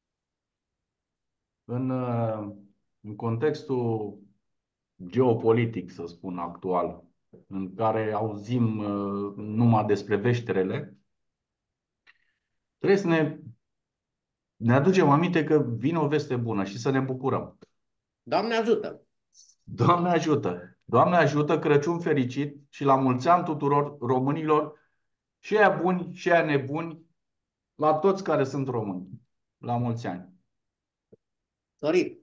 În contextul geopolitic, să spun, actual, în care auzim numai despre veșterele, trebuie să ne aducem aminte că vine o veste bună și să ne bucurăm. Doamne ajută! Doamne ajută! Doamne ajută, Crăciun fericit și la mulți ani tuturor românilor, și aia buni și aia nebuni, la toți care sunt români. La mulți ani! Sorin,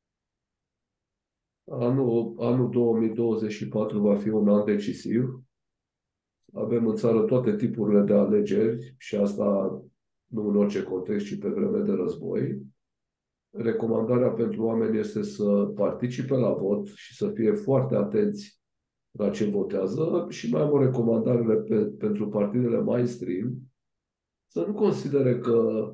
Anul 2024 va fi un an decisiv. Avem în țară toate tipurile de alegeri și asta nu în orice context, ci pe vreme de război. Recomandarea pentru oameni este să participe la vot și să fie foarte atenți la ce votează și mai am o recomandare pentru partidele mainstream să nu considere că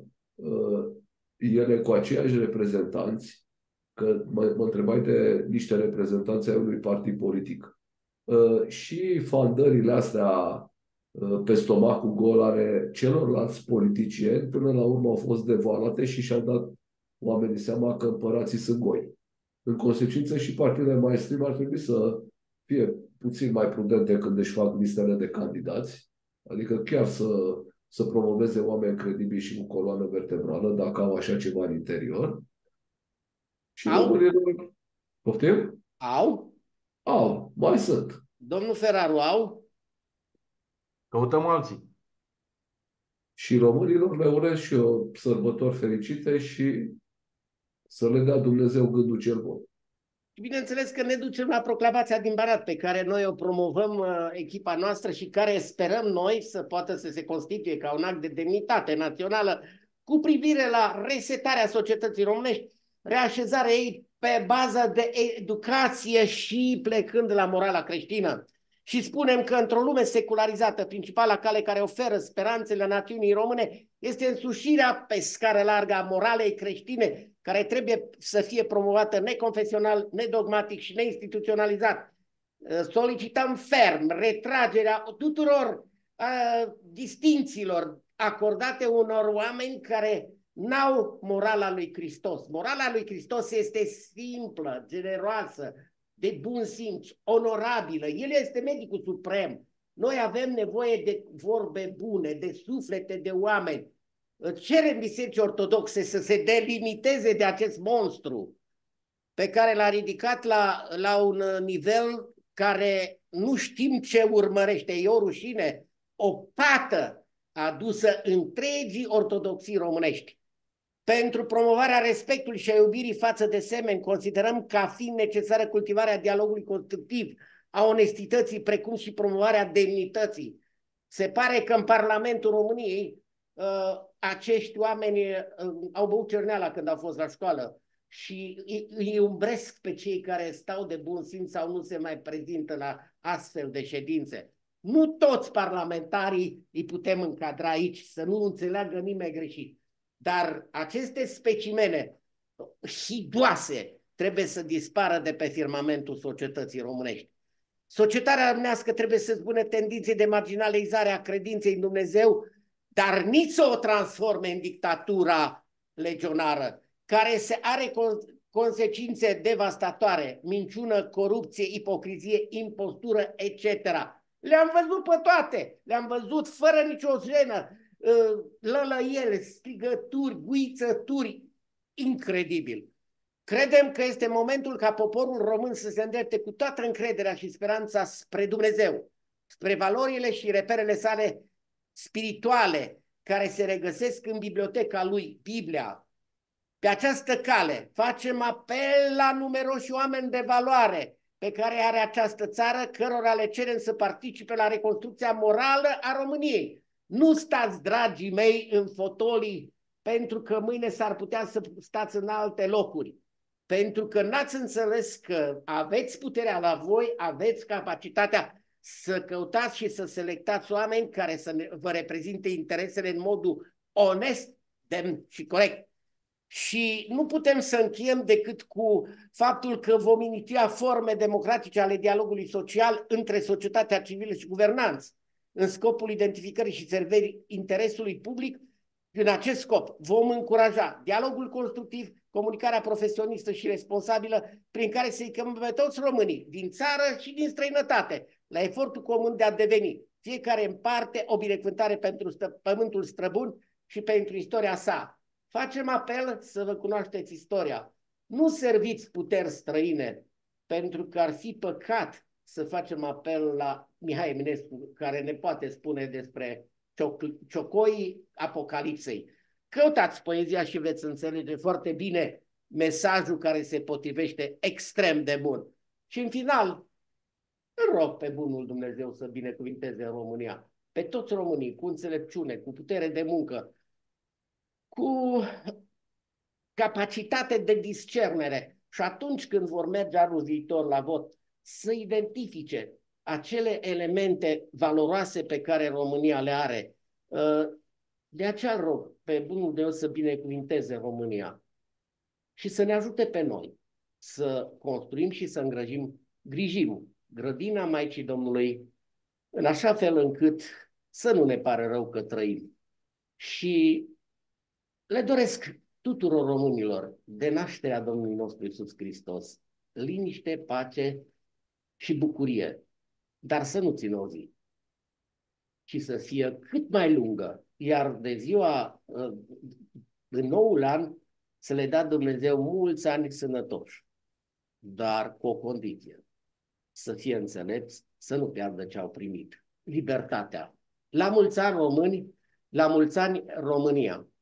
ele cu aceiași reprezentanți, că mă întrebai de niște reprezentanți ai unui partid politic. Și fandările astea pe stomacul gol ale celorlalți politicieni, până la urmă au fost devalate și și-au dat oamenii seama că împărații sunt goi. În consecință și partidele mainstream ar trebui să fie puțin mai prudente când își fac listele de candidați, adică chiar să promoveze oameni credibili și cu coloană vertebrală, dacă au așa ceva în interior. Și românilor... Poftim? Au, mai sunt. Domnul Feraru, au? Căutăm alții. Și românilor le urez și eu sărbători fericite și să le dea Dumnezeu gândul cel bun. Bineînțeles că ne ducem la proclamația din Banat, pe care noi o promovăm, echipa noastră, și care sperăm noi să poată să se constituie ca un act de demnitate națională cu privire la resetarea societății românești, reașezarea ei pe bază de educație și plecând de la morala creștină. Și spunem că într-o lume secularizată, principala cale care oferă speranțele națiunii române este însușirea pe scară largă a moralei creștine, care trebuie să fie promovată neconfesional, nedogmatic și neinstituționalizat. Solicităm ferm retragerea tuturor distințiilor acordate unor oameni care n-au morala lui Hristos. Morala lui Hristos este simplă, generoasă, de bun simț, onorabilă. El este medicul suprem. Noi avem nevoie de vorbe bune, de suflete de oameni. Cerem Bisericii Ortodoxe să se delimiteze de acest monstru pe care l-a ridicat la un nivel care nu știm ce urmărește. E o rușine, o pată adusă întregii ortodoxii românești. Pentru promovarea respectului și a iubirii față de semeni, considerăm ca fiind necesară cultivarea dialogului constructiv, a onestității, precum și promovarea demnității. Se pare că în Parlamentul României acești oameni au băut cerneala când au fost la școală și îi umbresc pe cei care stau de bun simț sau nu se mai prezintă la astfel de ședințe. Nu toți parlamentarii îi putem încadra aici, să nu înțeleagă nimeni greșit. Dar aceste specimene hidoase trebuie să dispară de pe firmamentul societății românești. Societatea românească trebuie să spună tendințe de marginalizare a credinței în Dumnezeu, dar nici să o transforme în dictatura legionară, care are consecințe devastatoare, minciună, corupție, ipocrizie, impostură, etc. Le-am văzut pe toate, le-am văzut fără nicio jenă, lălăiele, strigături, guițături, incredibil. Credem că este momentul ca poporul român să se îndrepte cu toată încrederea și speranța spre Dumnezeu, spre valorile și reperele sale spirituale, care se regăsesc în biblioteca lui, Biblia. Pe această cale facem apel la numeroși oameni de valoare pe care are această țară, cărora le cerem să participe la reconstrucția morală a României. Nu stați, dragii mei, în fotolii pentru că mâine s-ar putea să stați în alte locuri. Pentru că n-ați înțeles că aveți puterea la voi, aveți capacitatea să căutați și să selectați oameni care să vă reprezinte interesele în modul onest, demn și corect. Și nu putem să încheiem decât cu faptul că vom iniția forme democratice ale dialogului social între societatea civilă și guvernanți, în scopul identificării și servării interesului public. În acest scop vom încuraja dialogul constructiv, comunicarea profesionistă și responsabilă, prin care să-i chemăm pe toți românii, din țară și din străinătate, la efortul comun de a deveni, fiecare în parte, o binecuvântare pentru pământul străbun și pentru istoria sa. Facem apel să vă cunoașteți istoria. Nu serviți puteri străine, pentru că ar fi păcat să facem apel la Mihai Eminescu, care ne poate spune despre ciocoii apocalipsei. Căutați poezia și veți înțelege foarte bine mesajul care se potrivește extrem de bun. Și în final, îl rog pe bunul Dumnezeu să binecuvinteze România, pe toți românii, cu înțelepciune, cu putere de muncă, cu capacitate de discernere și atunci când vor merge anul viitor la vot, să identifice acele elemente valoroase pe care România le are. De aceea rog pe bunul Dumnezeu să binecuvinteze România și să ne ajute pe noi să construim și să îngrijim grădina Maicii Domnului în așa fel încât să nu ne pare rău că trăim. Și le doresc tuturor românilor de nașterea Domnului nostru Iisus Hristos liniște, pace și bucurie, dar să nu țină o zi, ci să fie cât mai lungă, iar de ziua, în noul an, să le dea Dumnezeu mulți ani sănătoși, dar cu o condiție, să fie înțelepți, să nu piardă ce au primit, libertatea. La mulți ani români, la mulți ani România!